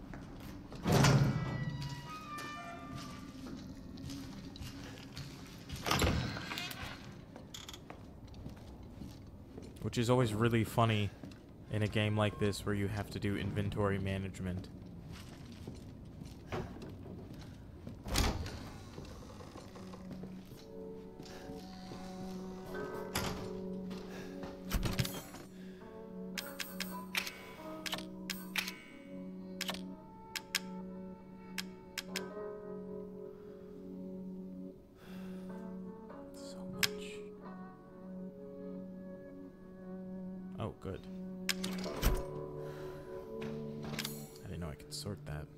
Which is always really funny in a game like this where you have to do inventory management. Oh, good. I didn't know I could sort that.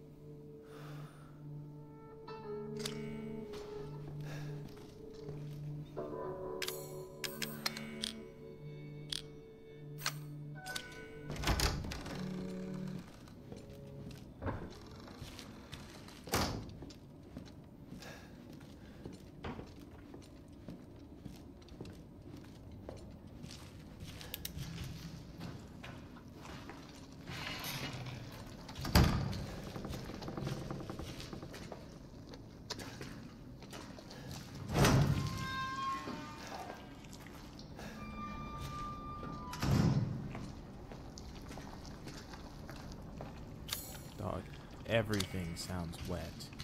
Dog, everything sounds wet.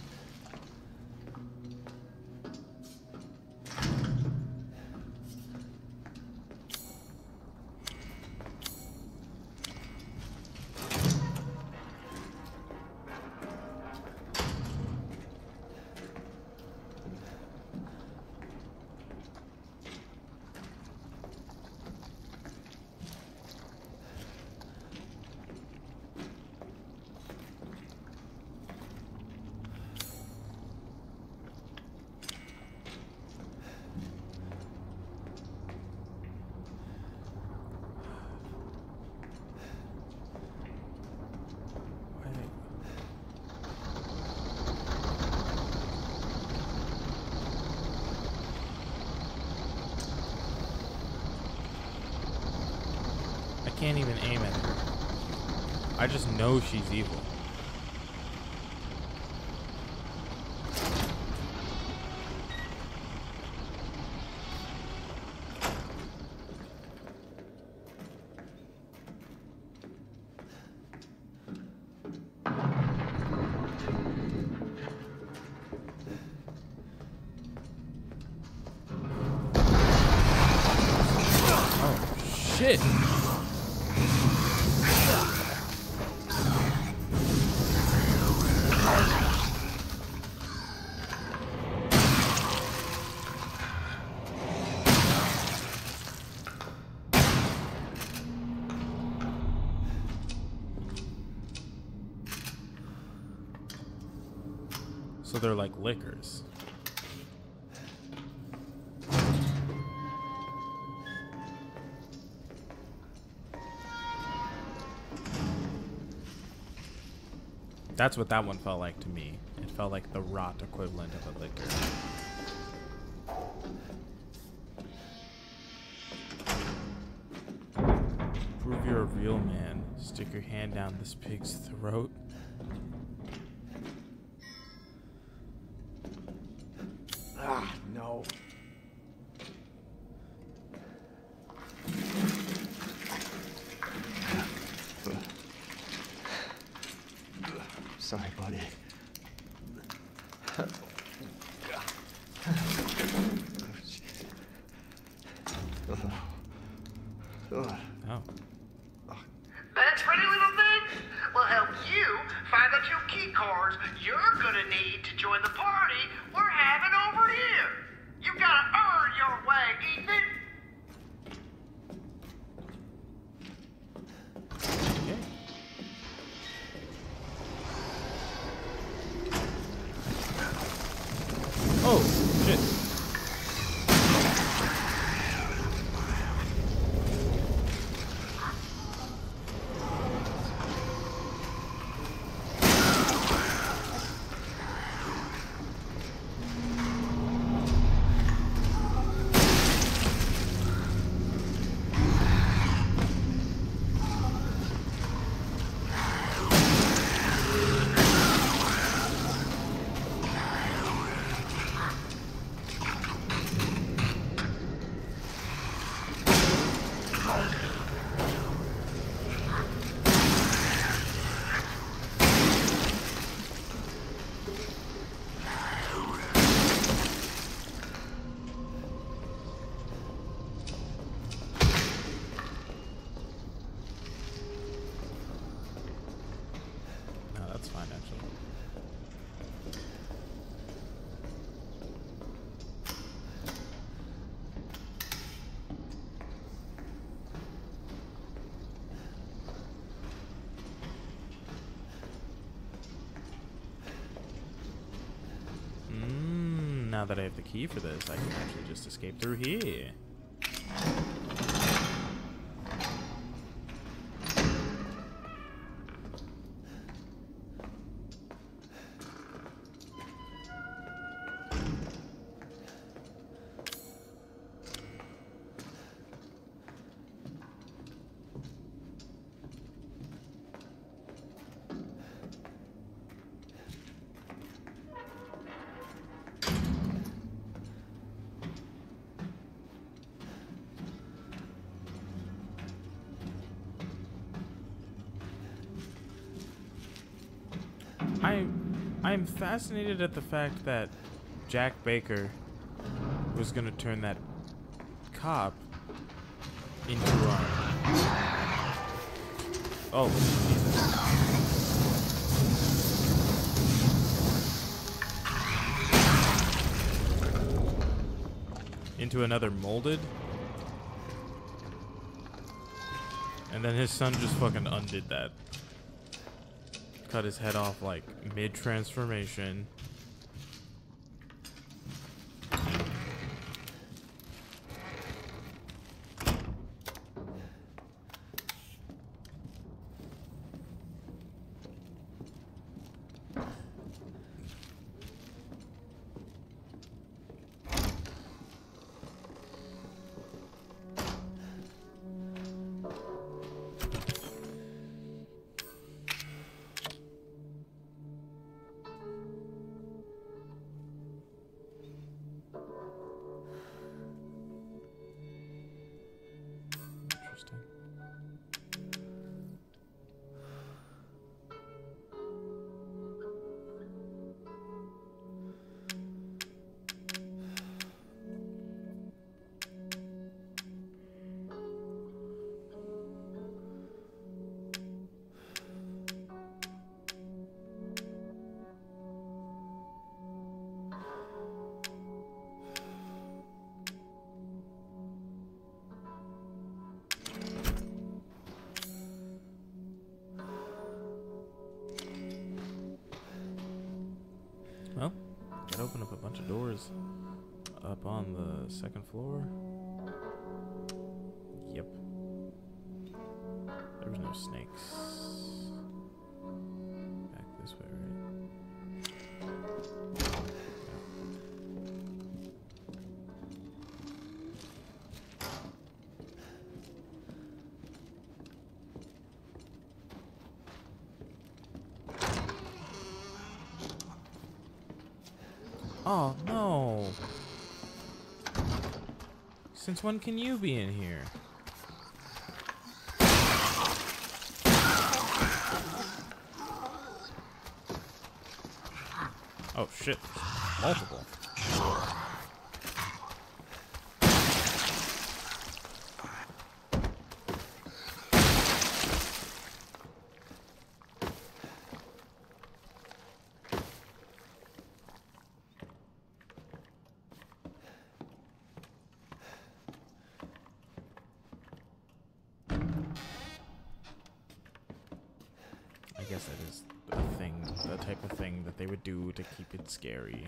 I can't even aim at her. I just know she's evil. Oh, shit! So they're like liquors. That's what that one felt like to me. It felt like the rot equivalent of a liquor. Prove you're a real man. Stick your hand down this pig's throat. Ah, no. Sorry, buddy. Oh. That pretty little thing will help you find the two key cards you're gonna need to join the party we're having over here. You gotta earn your way, Ethan. Okay. Oh, shit. fine, actually. Mm, now that I have the key for this, I can actually just escape through here. I, I'm fascinated at the fact that Jack Baker was gonna turn that cop into a... Oh, Jesus. Into another molded? And then his son just fucking undid that. Cut his head off like mid-transformation. Interesting. Well, gotta open up a bunch of doors up on the second floor. Yep. There was no snakes. Back this way, right? Oh, no. Since when can you be in here? Oh, shit. Multiple. I guess that is a thing, the type of thing that they would do to keep it scary.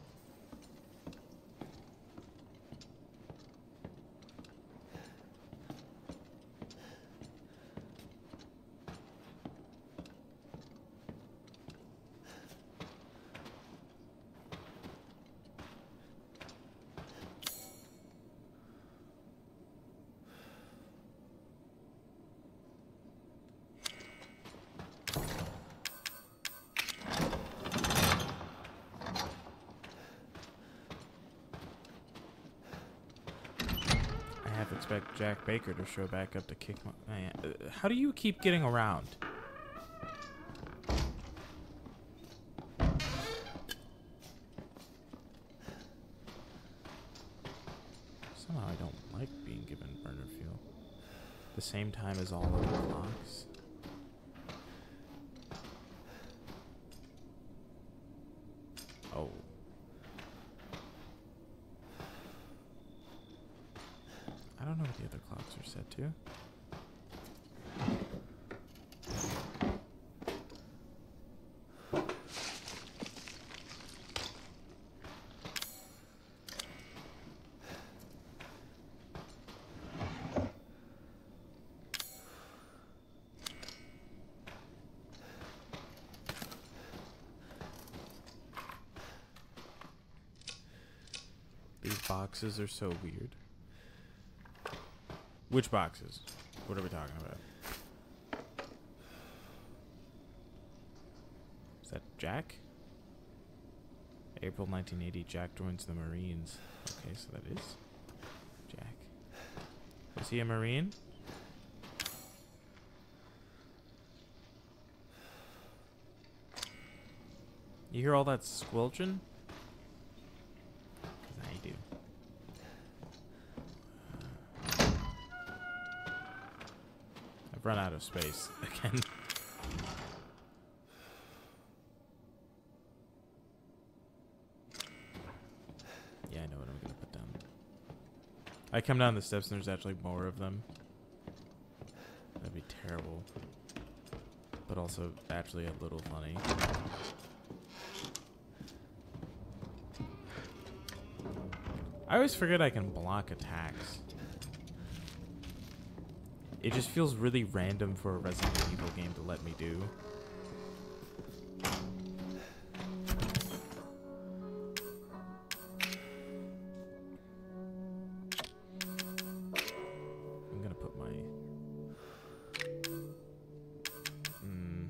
Expect Jack Baker to show back up to kick my... Man, uh, how do you keep getting around? Somehow I don't like being given burner fuel. At the same time as all other clocks. know what the other clocks are set to. These boxes are so weird. Which boxes? What are we talking about? Is that Jack? April nineteen eighty, Jack joins the Marines. Okay, so that is Jack. Is he a Marine? You hear all that squelching? I do. I've run out of space again. Yeah, I know what I'm gonna put down. I come down the steps and there's actually more of them. That'd be terrible. But also actually a little funny. I always forget I can block attacks. It just feels really random for a Resident Evil game to let me do. I'm gonna put my... Mm.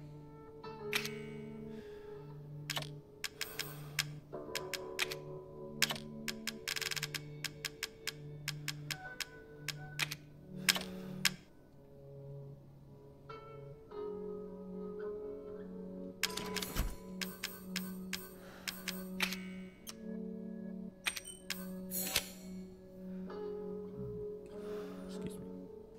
Excuse me.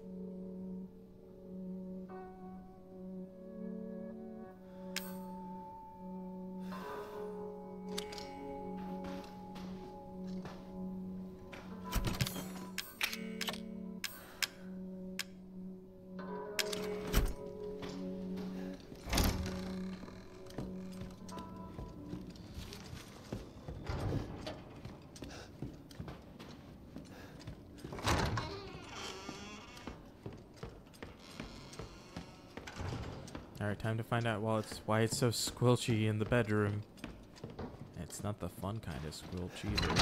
Alright, time to find out why it's why it's so squelchy in the bedroom. It's not the fun kind of squelch either.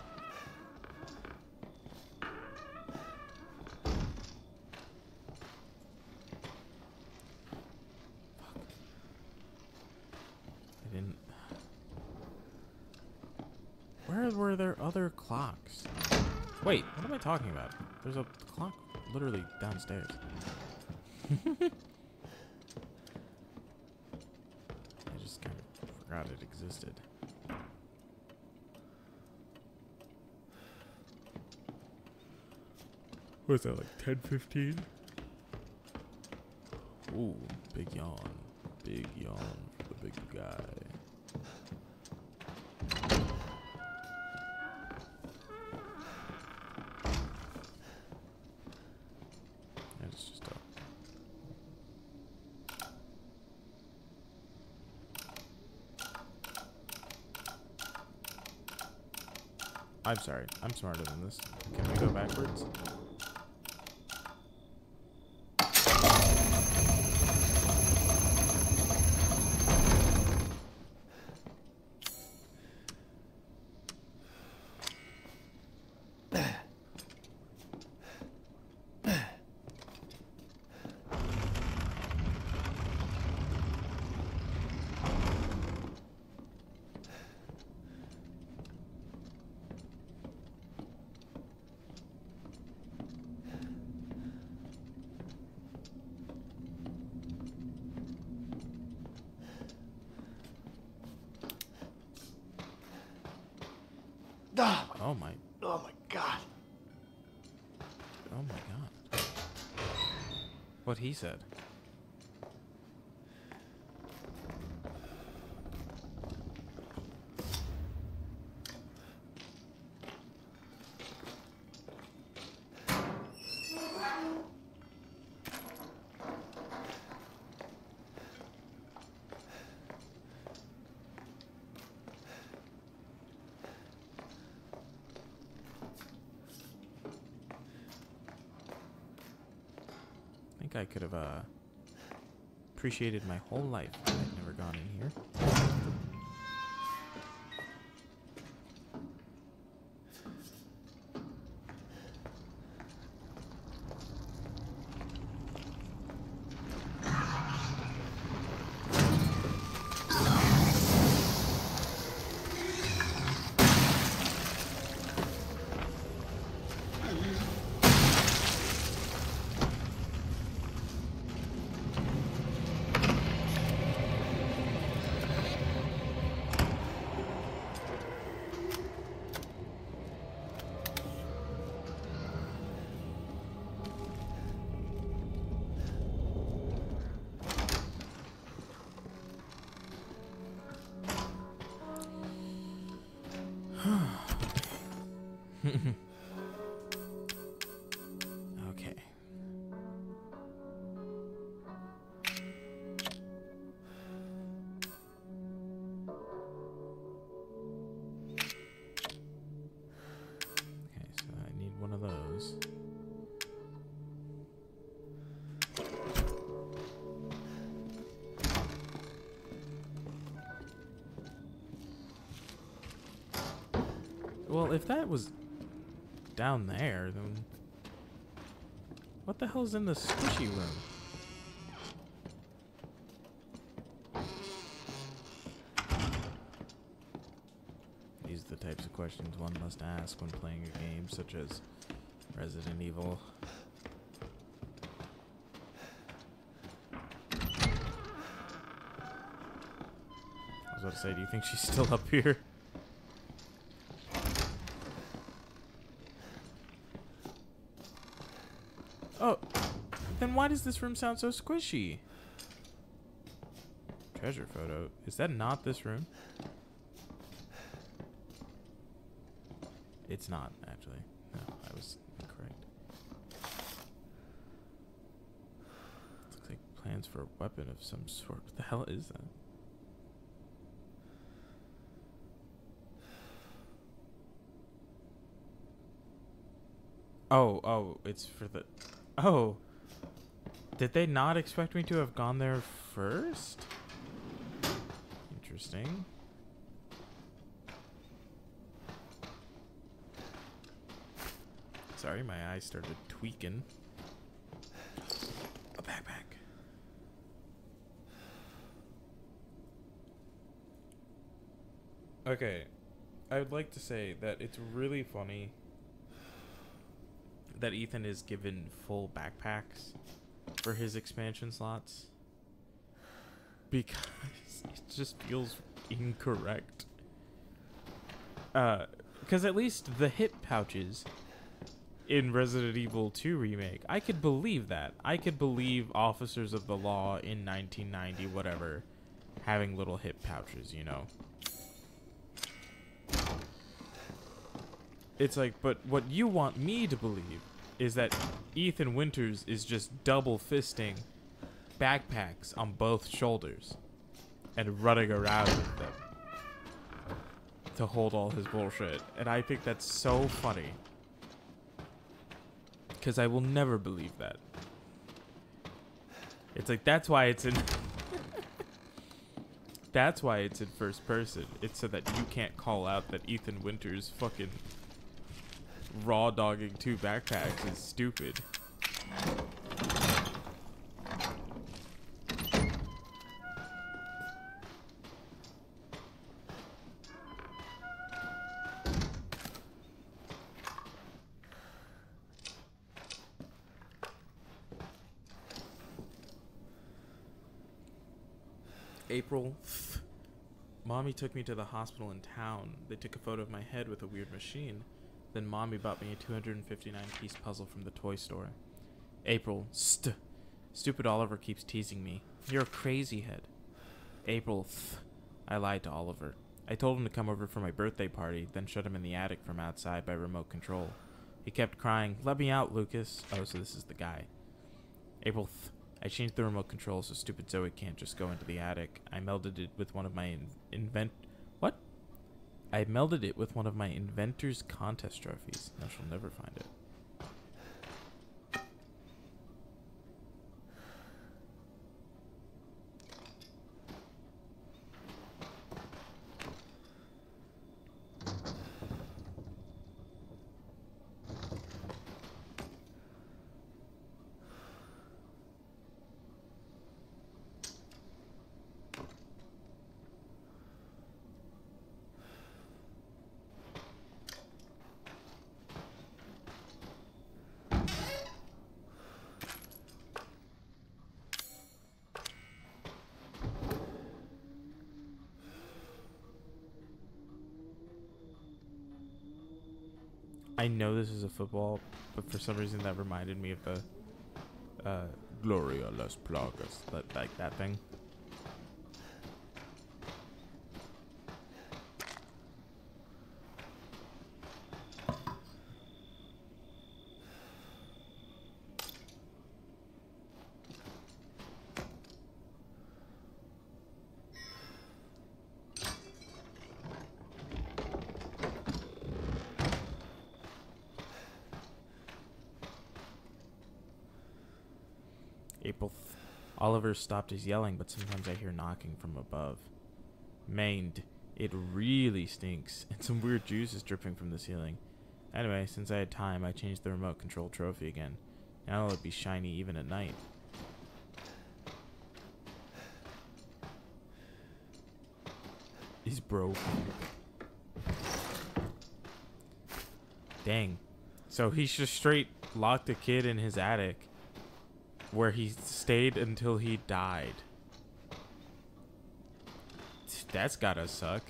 Fuck. I didn't... Where were there other clocks? Wait, what am I talking about? There's a clock literally downstairs. Forgot it existed. What's that, like ten fifteen? Ooh, big yawn. Big yawn for the big guy. It's just a... I'm sorry. I'm smarter than this. Can we go backwards? Oh my, Oh my. oh my god. Oh my god. What he said. think I could have uh, appreciated my whole life if I'd never gone in here. Okay. Okay, so I need one of those. Well, if that was down there, then what the hell's in the squishy room? These are the types of questions one must ask when playing a game such as Resident Evil. I was about to say, do you think she's still up here? Oh, then why does this room sound so squishy? Treasure photo. Is that not this room? It's not, actually. No, I was incorrect. Looks like plans for a weapon of some sort. What the hell is that? Oh, oh, it's for the... Oh. Did they not expect me to have gone there first? Interesting. Sorry, my eyes started tweaking. A backpack. Okay. I would like to say that it's really funny that Ethan is given full backpacks for his expansion slots, because it just feels incorrect. Uh, because at least the hip pouches in Resident Evil two Remake, I could believe that. I could believe officers of the law in nineteen ninety, whatever, having little hip pouches, you know. It's like, but what you want me to believe is that Ethan Winters is just double fisting backpacks on both shoulders and running around with them to hold all his bullshit. And I think that's so funny, because I will never believe that. It's like, that's why it's in that's why it's in first person. It's so that you can't call out that Ethan Winters fucking raw dogging two backpacks is stupid. April. Mommy took me to the hospital in town. They took a photo of my head with a weird machine. Then Mommy bought me a two hundred fifty-nine piece puzzle from the toy store. April. St. Stupid Oliver keeps teasing me. You're a crazy head. April. Th. I lied to Oliver. I told him to come over for my birthday party, then shut him in the attic from outside by remote control. He kept crying, "Let me out, Lucas." Oh, so this is the guy. April. Th. I changed the remote control so stupid Zoe can't just go into the attic. I melded it with one of my in invent... What? I melded it with one of my inventor's contest trophies. Now she'll never find it. I know this is a football, but for some reason that reminded me of the uh, Gloria Las Plagas, that, like that thing. April. Th- Oliver stopped his yelling, but sometimes I hear knocking from above. Maned. It really stinks, and some weird juice is dripping from the ceiling. Anyway, since I had time, I changed the remote control trophy again. Now it'll be shiny even at night. He's broke. Dang. So he just straight locked a kid in his attic, where he stayed until he died. That's gotta suck.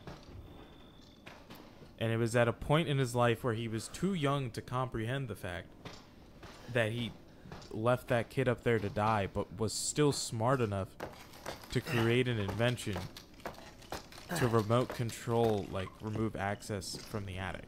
And it was at a point in his life where he was too young to comprehend the fact that he left that kid up there to die, but was still smart enough to create an invention to remote control, like, remove access from the attic.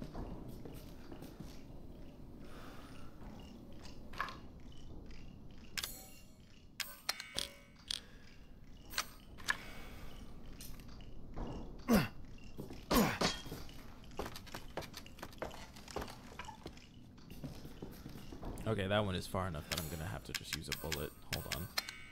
Okay, that one is far enough that I'm gonna have to just use a bullet. Hold on.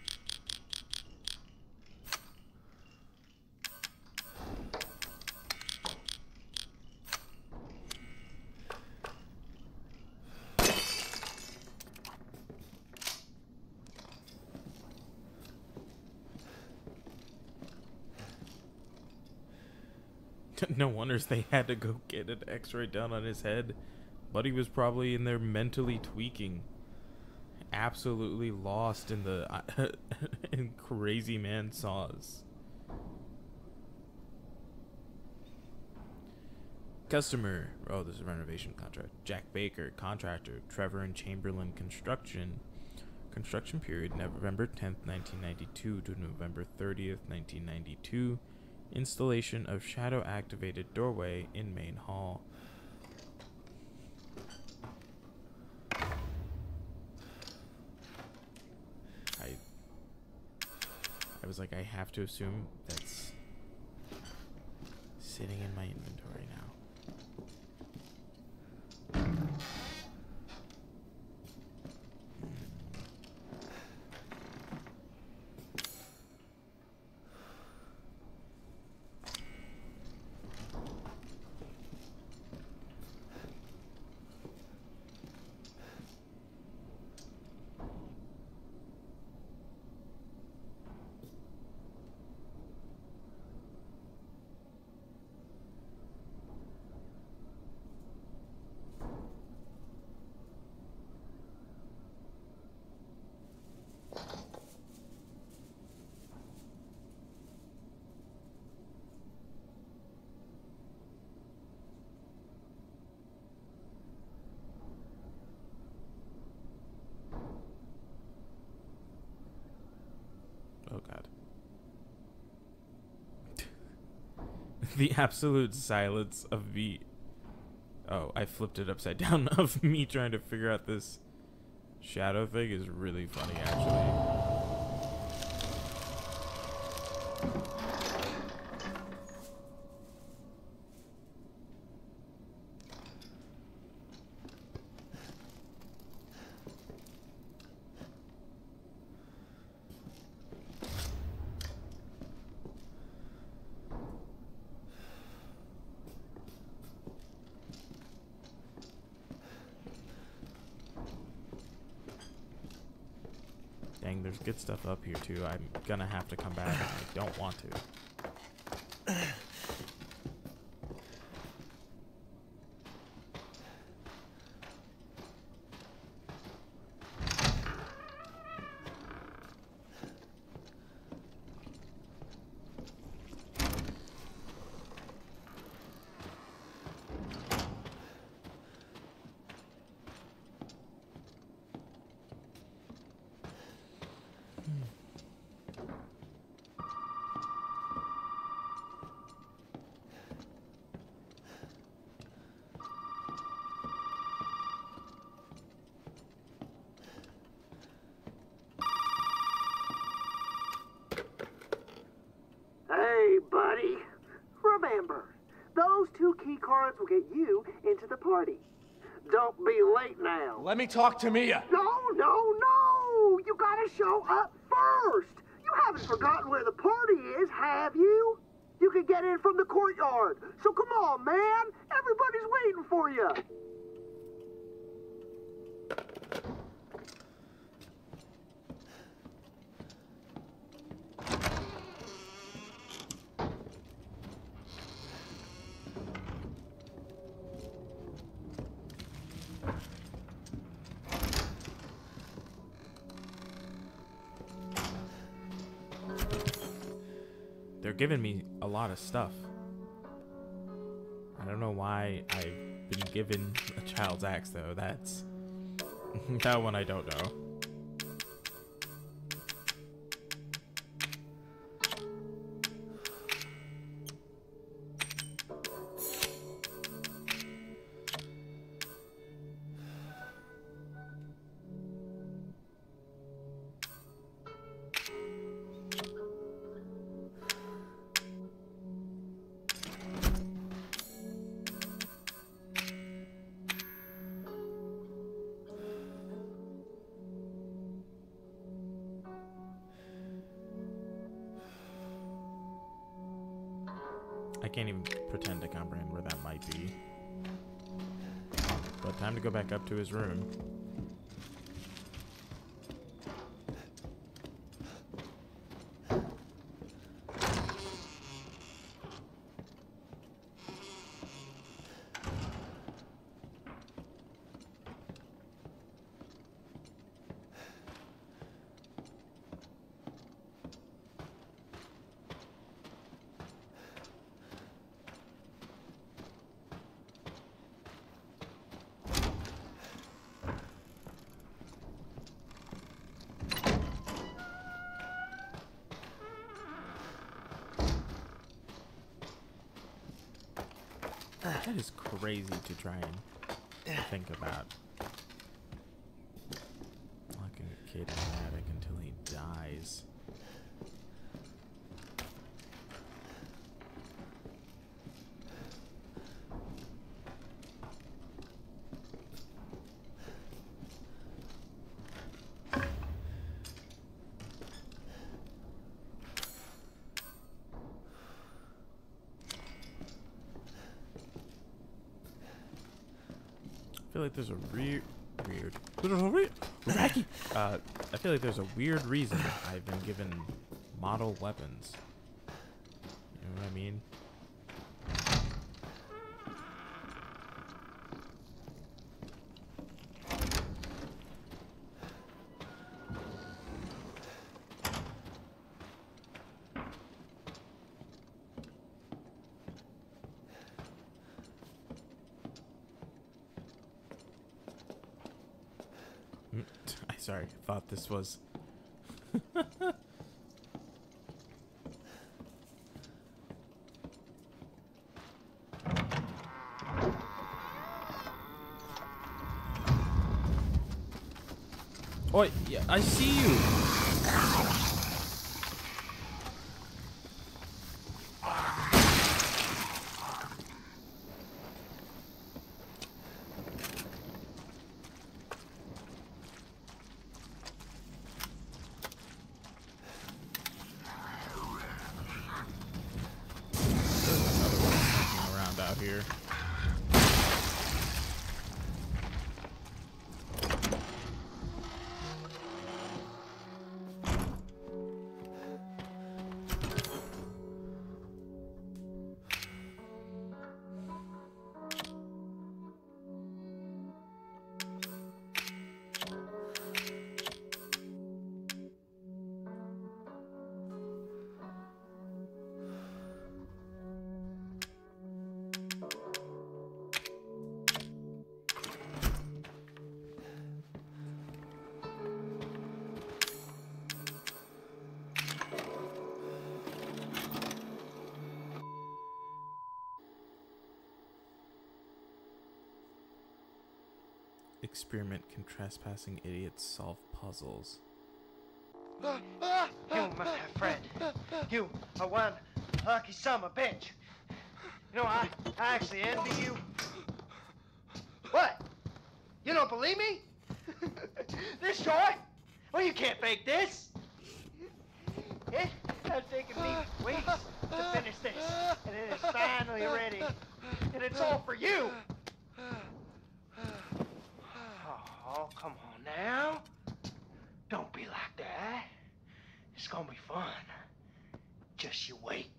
No wonders they had to go get an x-ray done on his head. Buddy was probably in there mentally tweaking. Absolutely lost in the uh, in crazy man saws. Customer. Oh, this is a renovation contract. Jack Baker, contractor. Trevor and Chamberlain Construction. Construction period November tenth, nineteen ninety-two to November thirtieth, nineteen ninety-two. Installation of shadow activated doorway in main hall. I I was like, I have to assume that's sitting in my inventory now. Oh god. The absolute silence of me. Oh, I flipped it upside down. Of me trying to figure out this shadow thing is really funny, actually. Dang, there's good stuff up here too. I'm gonna have to come back. I don't want to. key cards will get you into the party. Don't be late now. Let me talk to Mia. No, no, no! You gotta show up first! You haven't forgotten where the party is, have you? You can get in from the courtyard. So come on, man! Everybody's waiting for you! They're giving me a lot of stuff. I don't know why I've been given a child's axe though. That's that one I don't know. I can't even pretend to comprehend where that might be. But time to go back up to his room. That is crazy to try and think about. Locking a kid in the attic until he dies. I feel like there's a weird, weird, wacky. Uh, I feel like there's a weird reason I've been given model weapons. You know what I mean? Sorry, I thought this was... Oh, yeah, I see you! Here. Experiment can trespassing idiots solve puzzles. You, my friend, you are one lucky son of a bitch. You know, I, I actually envy you. What? You don't believe me? This short? Well, you can't fake this. It has taken me weeks to finish this, and it is finally ready. And it's all for you. Oh, come on now. Don't be like that. It's gonna be fun. Just you wait.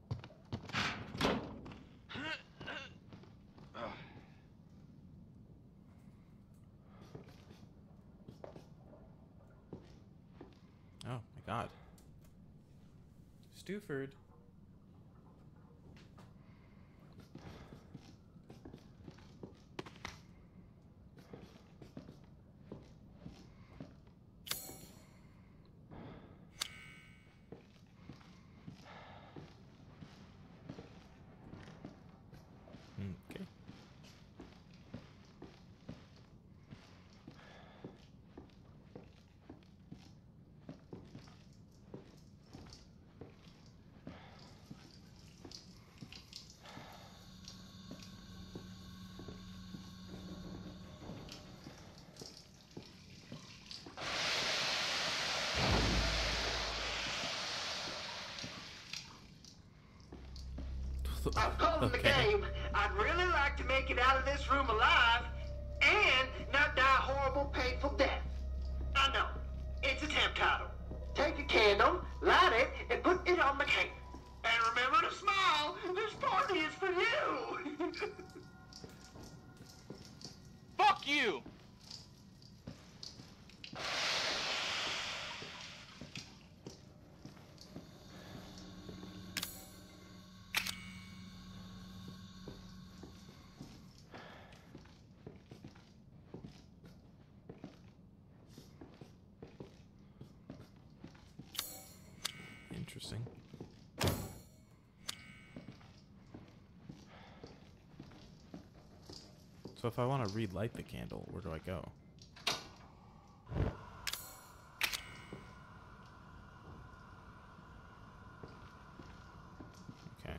Oh my god. Stuford. Okay. I've called Okay. the game. I'd really like to make it out of this room alive and not die a horrible, painful death. I know. It's a temp title. Take a candle, light it, and put it on the cake. And remember to smile. This party is for you. Fuck you! Interesting. So if I want to relight the candle, where do I go? Okay.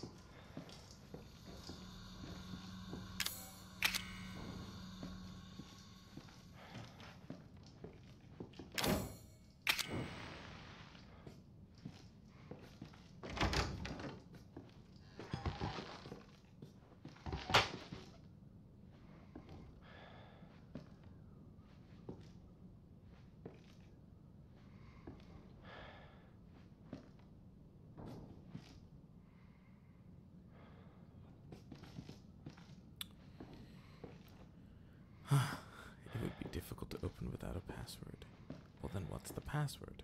It would be difficult to open without a password. Well, then what's the password?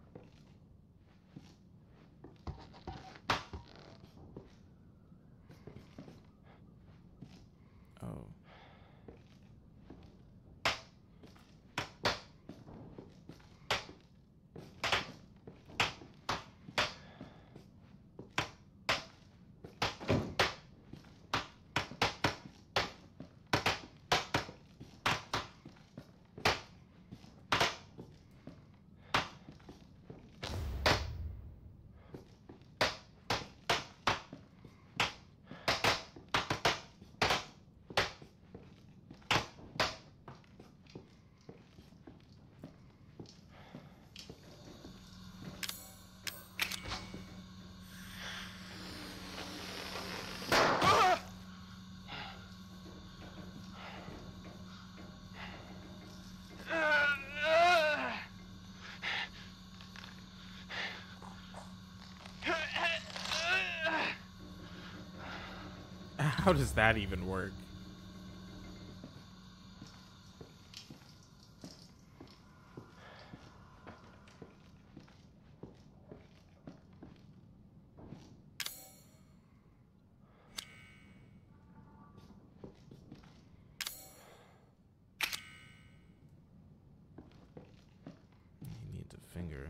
Oh. How does that even work? He needs a finger.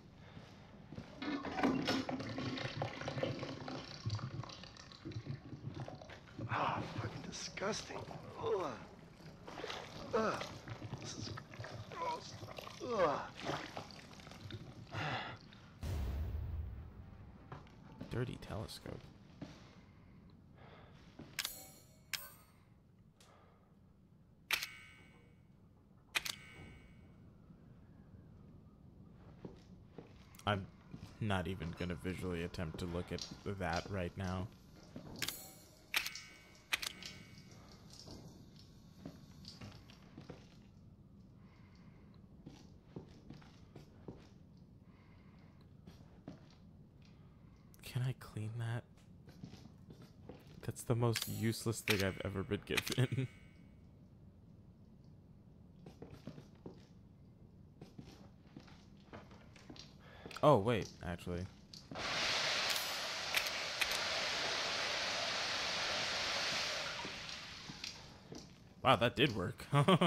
Ah, fucking disgusting. Ugh. Ugh. This is gross. Ugh. Dirty telescope. not even gonna visually attempt to look at that right now. Can I clean that? That's the most useless thing I've ever been given. Oh, wait, actually. Wow, that did work.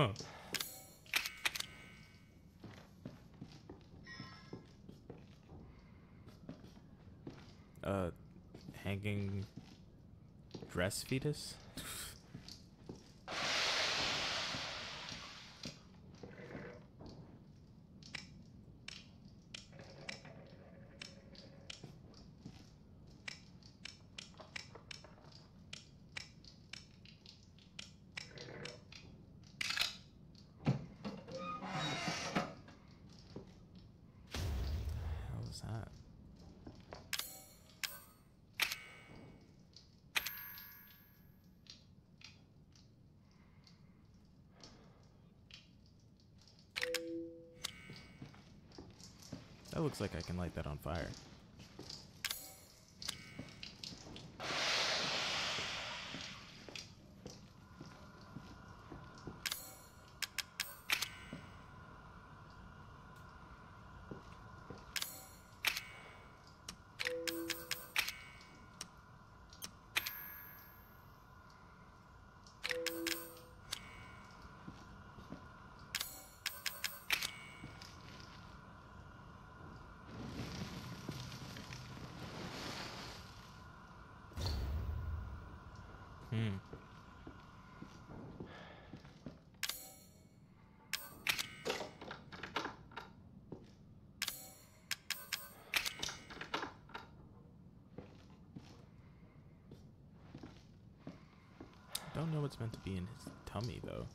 uh, hanging dress fetus? That looks like I can light that on fire. Hmm. Don't know what's meant to be in his tummy, though.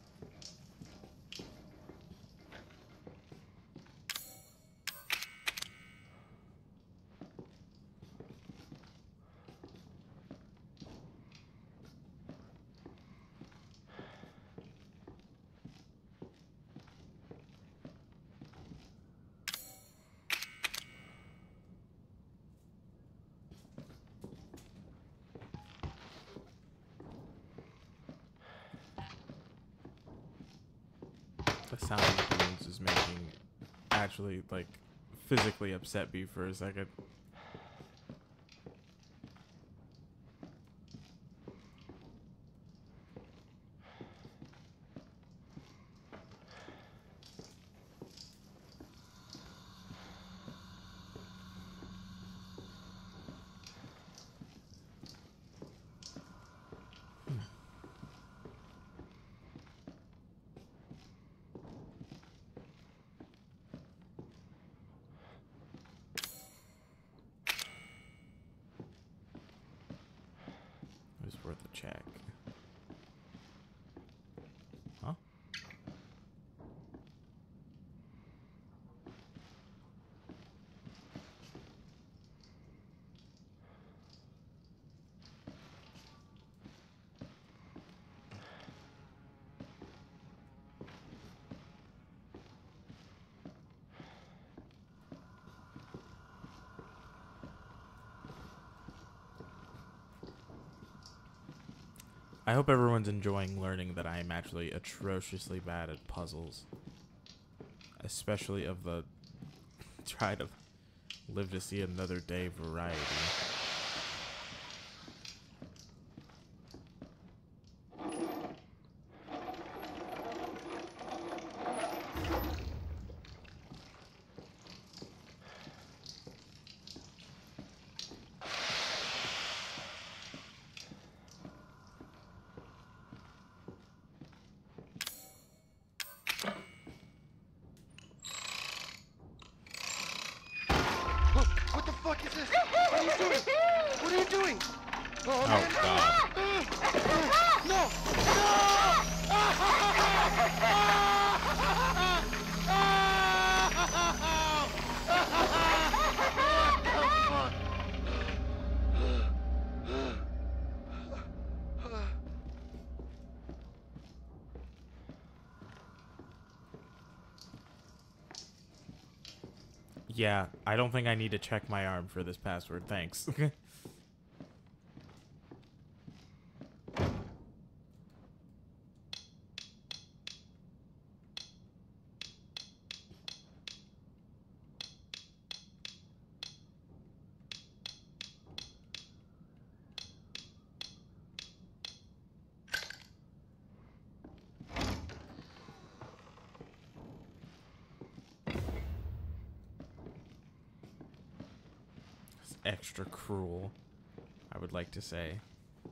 The sound of the balloons is making actually, like, physically upset me for a second. Worth a check. Huh? I hope everyone's enjoying learning that I am actually atrociously bad at puzzles. Especially of the try to live to see another day variety. What the fuck is this? What are you doing? What are you doing? Oh, oh God. No! No! Yeah, I don't think I need to check my arm for this password. Thanks. Extra cruel, I would like to say.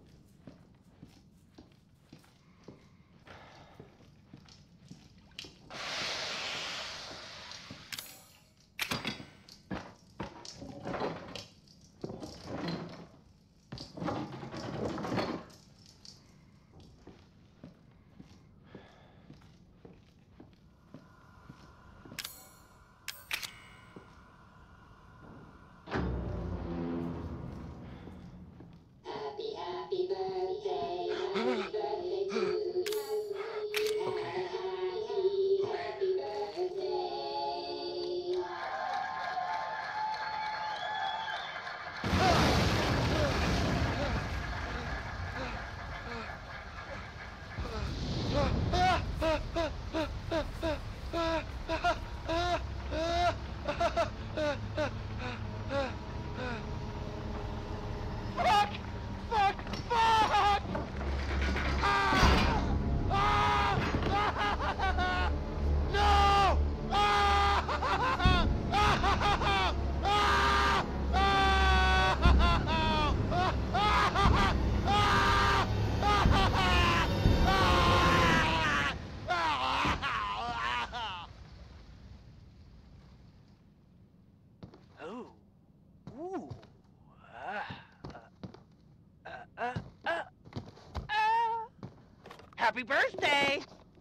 Happy birthday!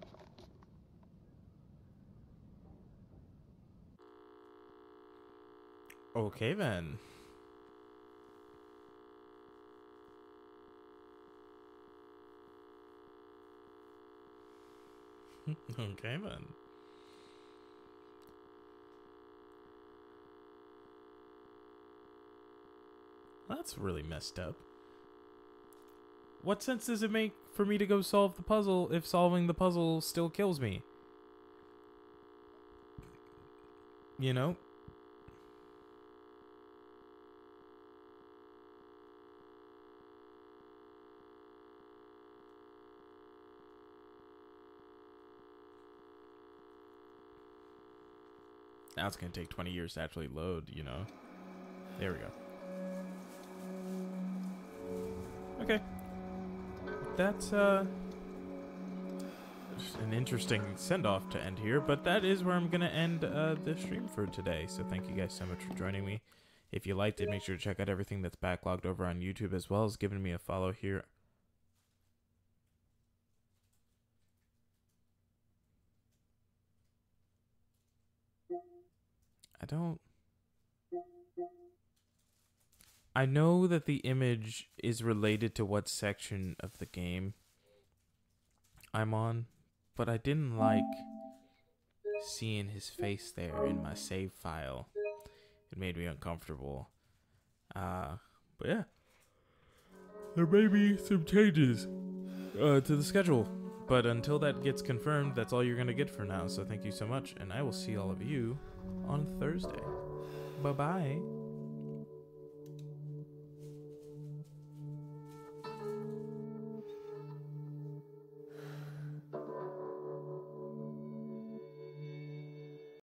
Okay then. Okay then. That's really messed up. What sense does it make for me to go solve the puzzle if solving the puzzle still kills me? You know? Now it's going to take twenty years to actually load, you know? There we go. Okay. That's, uh... an interesting send-off to end here, but that is where I'm going to end uh, the stream for today. So thank you guys so much for joining me. If you liked it, make sure to check out everything that's backlogged over on YouTube, as well as giving me a follow here. I don't... I know that the image is related to what section of the game I'm on, but I didn't like seeing his face there in my save file. It made me uncomfortable. Uh, but yeah. There may be some changes uh, to the schedule, but until that gets confirmed, that's all you're going to get for now. So thank you so much, and I will see all of you on Thursday. Bye-bye.